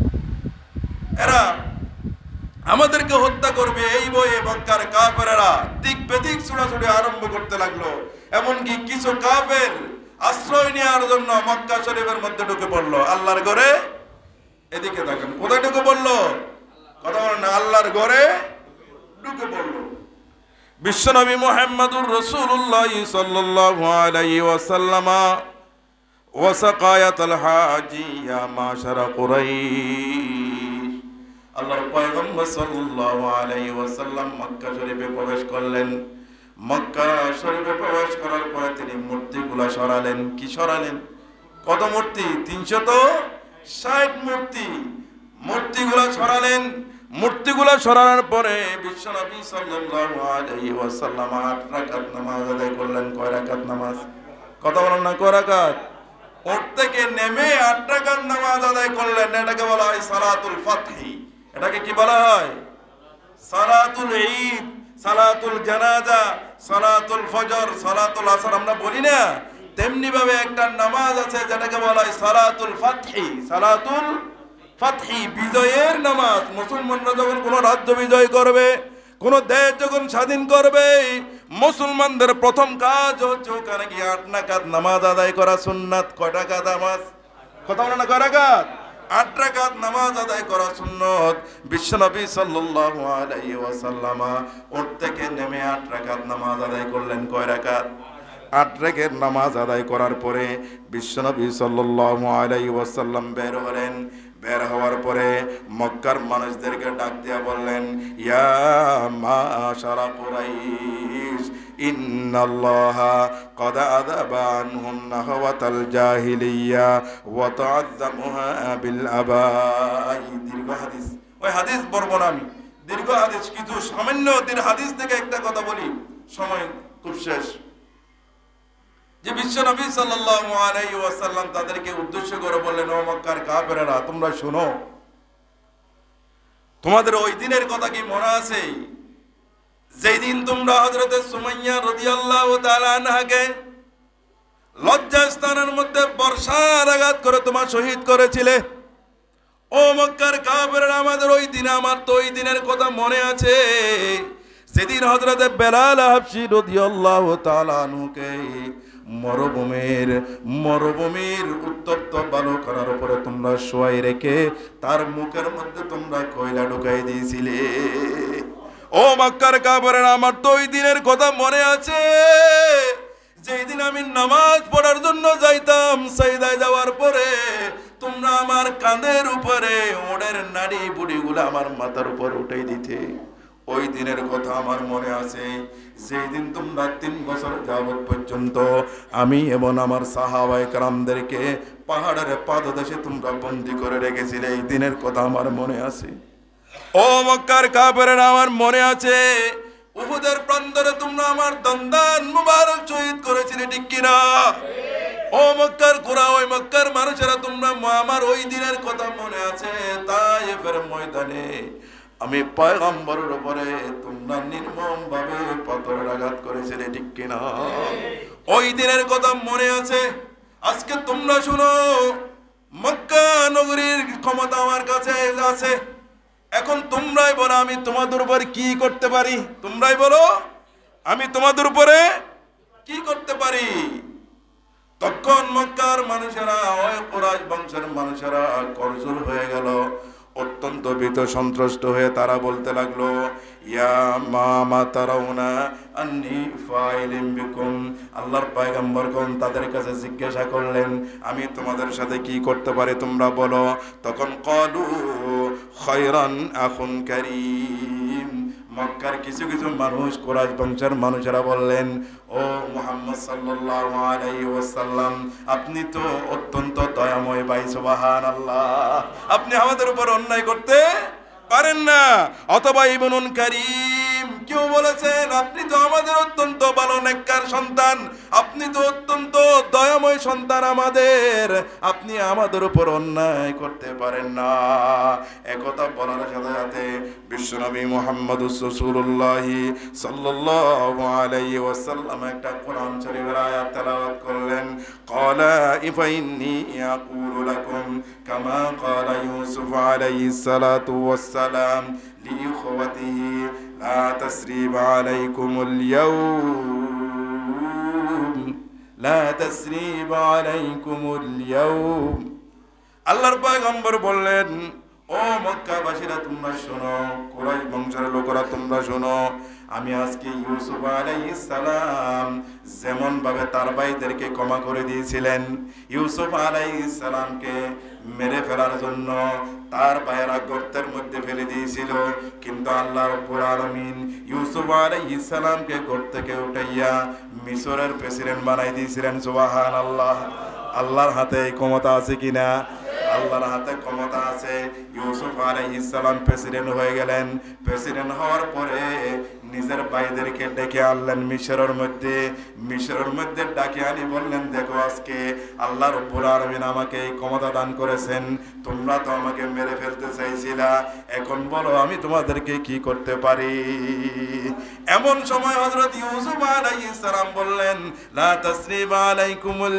এরা আমাদেরকে হত্যা করবে এই বয়ে মক্কার কাফেররা দিক বেদিক ছুড়াছুড়ি আরম্ভ করতে লাগলো। এমনকি কিছু কাফের আশ্রয় নেওয়ার জন্য মক্কা শরীফের মধ্যে ঢুকে পড়লো। আল্লাহর ঘরে, এদিকে দেখেন, কোথায় ঢুকে পড়লো? কথা বলেন না, আল্লাহর ঘরে ঢুকে পড়লো। বিশ্বনবী মুহাম্মদুর রাসূলুল্লাহ সাল্লাল্লাহু আলাইহি ওয়াসাল্লাম ওয়াসাকায়াতুল হাজি ইয়া মাশারা কুরাইশ। আল্লাহর পয়গম্বর সাল্লাল্লাহু আলাইহি ওয়াসাল্লাম মক্কা শরীফে প্রবেশ করলেন। মক্কা শরীফে প্রবেশ করার পরে তিনি মূর্তিগুলা সরালেন। কি সরালেন? কত মূর্তি? তিনশত ষাট মূর্তি। মূর্তিগুলা সরালেন। মূর্তিগুলা সরানোর পরে বিশ্বনবী সাল্লাল্লাহু আলাইহি ওয়াসাল্লাম আট রাকাত নামাজ আদায় করলেন। কয় রাকাত নামাজ? কথা বলেন না, কয় রাকাত? ওর থেকে নেমে আট রাকাত নামাজ আদায় করলেন। এটাকে বলা হয় সালাতুল ফাতহি। এটাকে কি বলা হয়? সালাতুল ঈদ, সালাতুল জানাজা, সালাতুল ফজর, সালাতুল আসর আমরা বলি না, তেমনি ভাবে একটা নামাজ আছে যেটাকে বলা হয় সালাতুল ফাতহি। সালাতুল ফাতহি, বিজয়ের নামাজ। মুসলমানরা যখন কোন রাজ্য বিজয় করবে, কোন দেশ যখন স্বাধীন করবে, মুসলমানদের প্রথম কাজ হচ্ছে ওখানে গিয়ে আট রাকাত নামাজ আদায় করা সুন্নাত। কয় রাকাত নামাজ? কথা বলে না, কয় রাকাত? আট রাকাত নামাজ আদায় করা সুন্নত। বিশ্বনবী সাল্লাল্লাহু আলাইহি ওয়াসাল্লাম ওর থেকে নেমে আট রাকাত নামাজ আদায় করলেন। কয় রাকাত? আট রাকাত নামাজ আদায় করার পরে বিশ্বনবী সাল্লাল্লাহু আলাইহি ওয়াসাল্লাম বের হলেন। বের হওয়ার পরে মক্কার মানুষদেরকে ডাক দিয়া বললেন, ইয়া মাশারা কুরাইশ ইন্নাল্লাহা ক্বাদ আযাবা আনহুম নাহওয়াতাল জাহিলিয়া ওয়া তাআযামুহা বিল আবাই। দীর্ঘ হাদিস, ওই হাদিস বলবো না আমি, দীর্ঘ হাদিস। কিছু সামান্য দীর্ঘ হাদিস থেকে একটা কথা বলি, সময় খুব শেষ। যে বিশ্বনবী সাল্লাল্লাহু আলাইহি ওয়াসাল্লাম তাদেরকে উদ্দেশ্য করে বললেন, ও মক্কার কাফেরেরা, তোমরা শোনো, তোমাদের ওই দিনের কথা কি মনে আছে যেই দিন তোমরা হযরত সুমাইয়া রাদিয়াল্লাহু তাআলা আনহাকে লজ্জাস্থানের মধ্যে বর্ষার আঘাত করে তোমার শহীদ করেছিলে? ও মক্কার কাফেরেরা, আমাদের ওই দিন, আমার তো ওই দিনের কথা মনে আছে যেদিন হযরত বেলাল হাবশী রাদিয়াল্লাহু তাআলা আনহুকে মরুভূমির মরুভূমির উত্তপ্ত বালুকার উপরে তোমরা শোয়াই রেখে তার মুখের মধ্যে তোমরা কয়লা ঢুকাই দিয়েছিলে। ও মক্কার কাফেরেরা, আমার তো ওই দিনের কথা মনে আছে যেই দিন আমি নামাজ পড়ার জন্য যাইতাম, সাজদায় যাওয়ার পরে তোমরা আমার কাঁধের উপরে ওড়ের নাড়ি বুড়িগুলো আমার মাথার উপর উঠাই দিতে। ওই দিনের কথা আমার মনে আছে যেই দিন তোমরা তিন বছর যাবত পর্যন্ত আমি এবং আমার সাহাবায়ে কেরামদেরকে পাহাড়ের পাদদেশে তোমরা বন্দী করে রেখেছিলে। এই দিনের কথা আমার মনে আছে। ও মক্কার কাফেরেরা, আমার মনে আছে উহুদের প্রান্তরে তোমরা আমার দন্দান মুবারক শহীদ করেছিলে, ঠিক কিনা? ও মক্কার কুরা, ওই মক্কার মানুষেরা, তোমরা আমার ওই দিনের কথা মনে আছে? তায়েফের ময়দানে আমি পয়গম্বরের উপরে তোমরা নির্মম ভাবে পাথরের আঘাত করেছিলে, ঠিক কিনা? ওই দিনের কথা মনে আছে? আজকে তোমরা শুনো, মক্কা নগরীর ক্ষমতা আমার কাছে আছে। এখন তোমরাই বলো আমি তোমাদের উপর কি করতে পারি? তোমরাই বলো আমি তোমাদের উপরে কি করতে পারি? তখন মক্কার মানুষেরা, ওই কুরাইশ বংশের মানুষেরা করজোর হয়ে গেল, অত্যন্ত ভীত সন্ত্রস্ত হয়ে তারা বলতে লাগলো, ইয়া মা তারাউনা আন্নী ফাইলিম বিকুম। আল্লাহর পয়গম্বরগণ তাদের কাছে জিজ্ঞাসা করলেন, আমি তোমাদের সাথে কি করতে পারি তোমরা বলো। তখন ক্বালু খায়রান আখুন কারীম। মক্কার কিছু কিছু মানুষ, কুরাইশ বংশের মানুষেরা বললেন, ও মুহাম্মদ সাল্লাল্লাহু আলাইহি ওয়াসাল্লাম, আপনি তো অত্যন্ত দয়াময় ভাই, সুবহানাল্লাহ, আপনি আমাদের উপর অন্যায় করতে পারেন না। অথবা ইবনুন কারীম কেউ বলেছেন, আপনি তো আমাদের অত্যন্ত ভালো নেককার সন্তান, আপনি তো অত্যন্ত দয়াময় সন্তান আমাদের, আপনি আমাদের উপর অন্যায় করতে পারেন না। একথা বলার সাথে সাথে বিশ্বনবী মুহাম্মদুর রাসূলুল্লাহ সাল্লাল্লাহু আলাইহি ওয়াসাল্লাম একটা কোরআন শরীফের আয়াত তেলাওয়াত করলেন, ক্বালা ইফাইন্নী আকুলু লাকুম কামা ক্বালা ইউসুফ আলাইহিস সালাতু ওয়াস সালাম লিইখওয়াতিহি লা তাসরিবা আলাইকুমুল ইয়াউম লা তাসরিবা আলাইকুমুল ইয়াউম। আল্লাহর পয়গম্বর বললেন, ও মক্কাবাসীরা তোমরা শোনো, কুরাইশ বংশের লোকেরা তোমরা শোনো, আমি আজকে ইউসুফ আলাইহিস সালাম যেমন ভাবে তার ভাইদেরকে ক্ষমা করে দিয়েছিলেন, ইউসুফ আলাইহিস সালামকে মেরে ফেলার জন্য তার ভাইয়েরা গর্তের মধ্যে ফেলে দিয়েছিল, কিন্তু আল্লাহ রাব্বুল আলামিন ইউসুফ আলাইহিস সালামকে গর্ত থেকে উঠাইয়া মিশরের প্রেসিডেন্ট বানাই দিয়েছিলেন। সুবহানাল্লাহ। আল্লাহর হাতে এই ক্ষমতা আছে কিনা? আল্লাহর হাতে ক্ষমতা আছে। ইউসুফ আলাইহিস সালাম প্রেসিডেন্ট হয়ে গেলেন। প্রেসিডেন্ট হওয়ার পরে নিজের ভাইদেরকে ডেকে আনলেন মিশরের মধ্যে। মিশরের মধ্যে ডাকে আনি বললেন, দেখো আজকে আল্লাহ রাব্বুল আলামিন আমাকে এই ক্ষমতা দান করেছেন, তোমরা তো আমাকে মেরে ফেলতে চাইছিলা, এখন বলো আমি তোমাদেরকে কি করতে পারি? এমন সময় হযরত ইউসুফ আলাইহিস সালাম বললেন, লা তাসরিবা আলাইকুমুল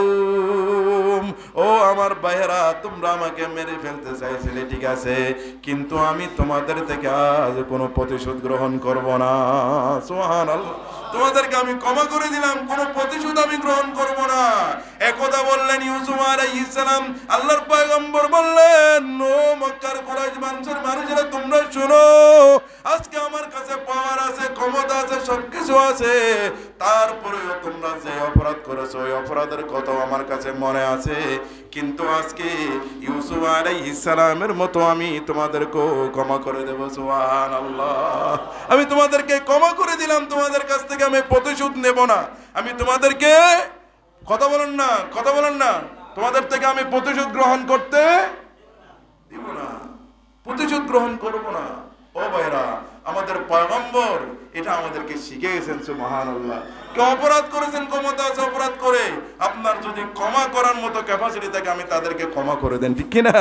ইয়াউম। ও আমার ভাইয়েরা, তোমরা আমাকে মেরে ফেলতে চাইছিলে, ঠিক আছে, কিন্তু আমি তোমাদের থেকে আজ কোনো প্রতিশোধ গ্রহণ করব না। সুবহানাল্লাহ। তোমাদেরকে আমি ক্ষমা করে দিলাম, কোনো প্রতিশোধ আমি গ্রহণ করব না। একথা বললেন ইউসুফ আলাইহিস সালাম। আল্লাহর পয়গম্বর বললেন, ও মক্কার কুরাইশ বংশের মানুষেরা তোমরা শোনো, আজকে আমার কাছে পাওয়ার আছে, ক্ষমতা আছে, সবকিছু আছে, তারপরেও তোমরা যে অপরাধ করেছো ওই অপরাধের কথা আমার কাছে মনে আছে, কিন্তু আজকে ইউসুফ আলাইহিস সালামের মতো আমি তোমাদেরকে ক্ষমা করে দেব। সুবহানাল্লাহ। আমি তোমাদেরকে ক্ষমা করে দিলাম, তোমাদের কাছ থেকে আমি প্রতিশোধ নেব না। আমি তোমাদেরকে, কথা বলেন না, কথা বলেন না, তোমাদের থেকে আমি প্রতিশোধ গ্রহণ করতে দিব না, প্রতিশোধ গ্রহণ করব না। ও ভাইরা, আমাদের পয়গম্বর এটা আমাদেরকে শিখে গেছেন। সুবহানাল্লাহ। কেউ অপরাধ করেছেন, ক্ষমতা আছে অপরাধ করে, আপনার যদি ক্ষমা করার মতো ক্যাপাসিটি থাকে আমি তাদেরকে ক্ষমা করে দেন, ঠিক কিনা?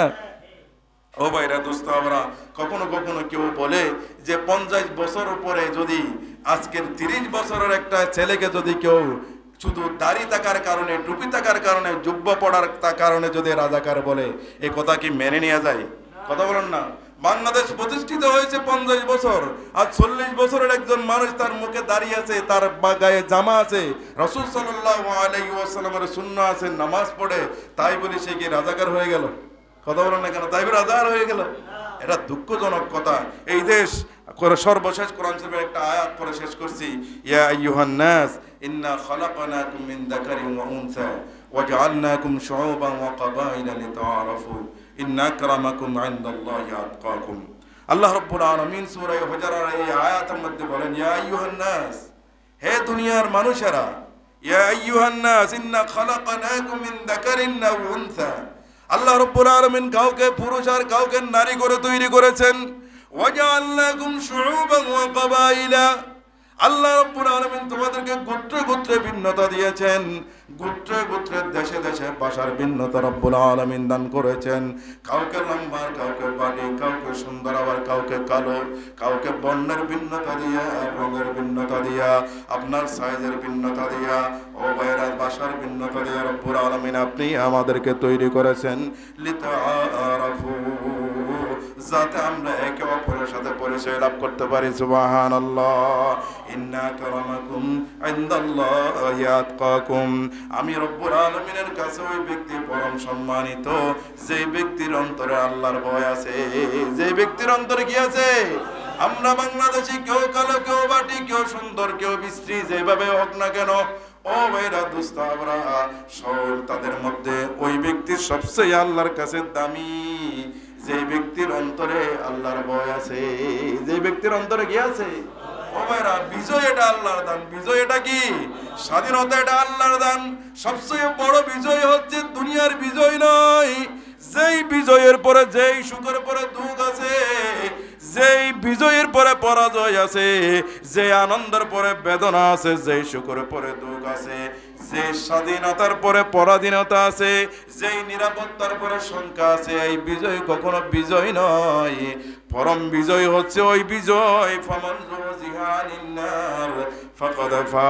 ও ভাইরা, দোস্ত, আমরা কখনো কখনো কেউ বলে যে পঞ্চাশ বছর পরে যদি আজকের তিরিশ বছরের একটা ছেলেকে যদি কেউ শুধু দাড়ি থাকার কারণে, টুপি থাকার কারণে, জুব্বা পড়ার কারণে যদি রাজাকার বলে, এই কথা কি মেনে নেওয়া যায়? কথা বলেন না। বাংলাদেশ প্রতিষ্ঠিত হয়েছে পঞ্চাশ বছর, আর চল্লিশ বছরের একজন মানুষ তার মুখে দাঁড়িয়ে আছে, তার গায়ে জামা আছে, রাসূল সাল্লাল্লাহু আলাইহি ওয়াসাল্লামের সুন্নাহ আছে, নামাজ পড়ে, তাই বলে সে কি রাজাকার হয়ে গেল? কথা বলেন না কেন? তাই বলে রাজাকার হয়ে গেল? এটা দুঃখজনক কথা। এই দেশ সর্বশেষ কোরআন শরীফের একটা আয়াত পড়ে শেষ করছি, ইয়া আইয়ুহান নাস ইন্না খালাকনাকুম মিন যাকারিন ওয়া উনসা ওয়া জাআলনাকুম শুউবান ওয়া ক্বাবাইলা লিতাআরাফু ইন্না আকরামাকুম ইনদাল্লাহি আতকাকুম। আল্লাহ রাব্বুল আলামিন সূরা হুজুরাতের এই আয়াতের মধ্যে বলেন, ইয়া আইয়ুহান নাস, হে দুনিয়ার মানুষেরা, ইয়া আইয়ুহান নাস ইন্না খালাকনাকুম মিন যাকারিন ওয়া উনসা। আল্লাহ রাব্বুল আলামিন কাউকে পুরুষ আর কাউকে নারী করে তৈরি করেছেন। ওয়াজআলনাকুম শুউবান ওয়া ক্বাবাইলা, আল্লাহ রাব্বুল আলামিন তোমাদেরকে গোত্রে গোত্রে ভিন্নতা দিয়েছেন, গোত্রে গোত্রে দেশে দেশে ভাষার ভিন্নতা রব্বুল আলামিন দান করেছেন। কাউকে লম্বা, কাউকে বাড়ি, কাউকে সুন্দর, আবার কাউকে কালো, কাউকে বর্ণের ভিন্নতা দিয়া, রঙের ভিন্নতা দিয়া, আপনার সাইজের ভিন্নতা দিয়া, ও ভাইরা ভাষার ভিন্নতা দিয়া রব্বুল আলামিন আপনি আমাদেরকে তৈরি করেছেন লিতাআরাফু, যাতে আমরা একে অপরের সাথে পরিচয় লাভ করতে পারি। সুবহানাল্লাহ। ইন্না কারামাকুম ইনদাল্লাহি আতকাকুম, আমি রব্বুল আলামিনের কাছে ওই ব্যক্তি পরম সম্মানিত যে ব্যক্তির অন্তরে আল্লাহর ভয় আছে। যে ব্যক্তির অন্তরে কি আছে? আমরা বাংলাদেশি কেউ কালো, কেউ বাটি, কেউ সুন্দর, কেউ বিশ্রী, যেভাবে হোক না কেন, ও ভাইরা দোস্ত, আমরা সব তাদের মধ্যে ওই ব্যক্তি সবচেয়ে আল্লাহর কাছে দামি যে ব্যক্তির অন্তরে আল্লাহর ভয় আছে। যে ব্যক্তির অন্তরে কি আছে? ও ভাইরা, বিজয় এটা আল্লাহর দান। বিজয় এটা কি? স্বাধীনতা এটা আল্লাহর দান। সবচেয়ে বড় বিজয় হচ্ছে দুনিয়ার বিজয় নয়। যেই বিজয়ের পরে, যেই সুখের পরে দুঃখ আছে, যেই বিজয়ের পরে পরাজয় আছে, যে আনন্দের পরে বেদনা আছে, যেই সুখের পরে দুঃখ আছে, যে স্বাধীনতার পরে পরাধীনতা আছে, যেই নিরাপত্তার পরে শঙ্কা আছে, এই বিজয় কখনো বিজয় নয়। পরম বিজয় হচ্ছে ওই বিজয় ফামান যুযিহা আনিন নার ফাকাদ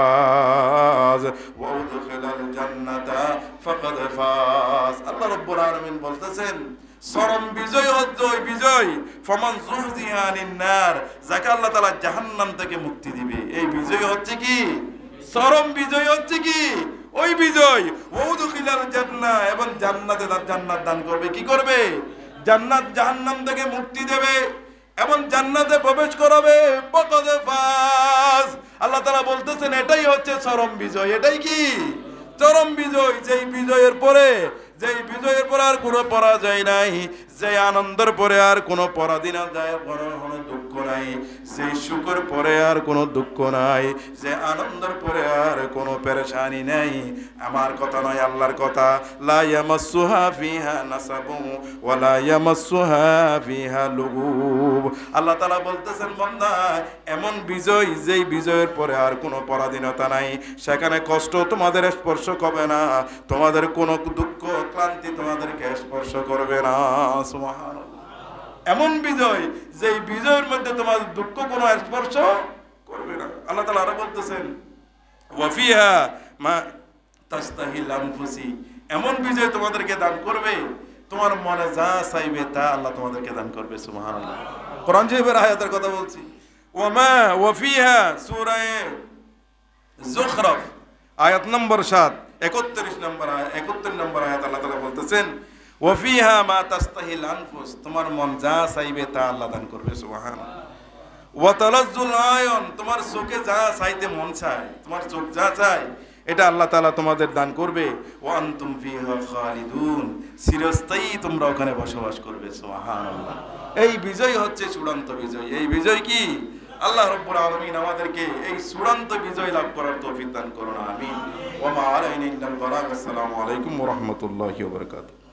ফাজ ওয়া উদখিলাল জান্নাতা ফাকাদ ফাজ। আল্লাহ রাব্বুল আলামিন বলতেছেন চরম বিজয় হচ্ছে ওই বিজয় ফামান যুযিহা আনিন নার, যাকে আল্লাহ তাআলা জাহান্নাম থেকে মুক্তি দিবে। এই বিজয় হচ্ছে কি? চরম বিজয় হচ্ছে কি? ওই বিজয় ওয়াউদখিলাল জান্নাহ, এবং জান্নাতে তার জান্নাত দান করবে। কি করবে? জান্নাত, জাহান্নাম থেকে মুক্তি দেবে এবং জান্নাতে প্রবেশ করাবে। ফাকাদ ফাজ। আল্লাহ তাআলা বলতেছেন এটাই হচ্ছে চরম বিজয়। এটাই কি? চরম বিজয়। যেই বিজয়ের পরে, যেই বিজয়ের পরে আর কোনো পরাজয় নাই, যে আনন্দের পরে আর কোনো পরাধীনতা, কোনো দুঃখ নাই, যে সুখের পরে আর কোনো দুঃখ নাই, যে আনন্দের পরে আর কোনো পেরেশানি নাই। আমার কথা নয়, আল্লাহর কথা। লা ইয়ামাসসুহা ফিহা নাসাবু ওয়া লা ইয়ামাসসুহা ফিহা লুগুব। আল্লাহ তাআলা বলতেছেন বান্দা, এমন বিজয় যেই বিজয়ের পরে আর কোনো পরাধীনতা নাই, সেখানে কষ্ট তোমাদের স্পর্শ করবে না, তোমাদের কোনো দুঃখ ক্লান্তি তোমাদেরকে স্পর্শ করবে না। সুবহানাল্লাহ। এমন বিজয় যেই বিজয়ের মধ্যে তোমার দুঃখ কোনো স্পর্শ করবে না। আল্লাহ তাআলা আরো বলতেছেন ওয়া ফিহা মা তাস্তাহিল আনফুসি, এমন বিজয় তোমাদেরকে দান করবে, তোমার মনে যা চাইবে তা আল্লাহ তোমাদেরকে দান করবে। সুবহানাল্লাহ। কোরআন শরীফের আয়াতের কথা বলছি। ওয়া মা ওয়া ফিহা, সূরা যুখরাফ আয়াত নম্বর সাত, একত্রিশ নম্বর আয়াত, একত্রিশ নম্বর আয়াত আল্লাহ তাআলা বলতেছেন ওয়া ফিহা মা তাস্তাহিল আনফুস, তোমার মন যা চাইবে তা আল্লাহ দান করবে। সুবহানাল্লাহ। ওয়া তালাজ্জুল আয়ুন, তোমার চোখে যা চাইতে মন চায়, তোমার চোখ যা চায় এটা আল্লাহ তাআলা তোমাদের দান করবে। ওয়া আনতুম ফিহা খালিদুন, চিরস্থায়ী তোমরা ওখানে বসবাস করবে। সুবহানাল্লাহ। এই বিজয় হচ্ছে চূড়ান্ত বিজয়। এই বিজয় কি? আল্লাহ রাব্বুল আলামিন আমাদেরকে এই চূড়ান্ত বিজয় লাভ করার তৌফিক দান করুন। আমিন। ওয়া মা আলাইনা ইল্লাল বালাগ। আসসালামু আলাইকুম ওয়া রাহমাতুল্লাহি ওয়া বারাকাতুহু।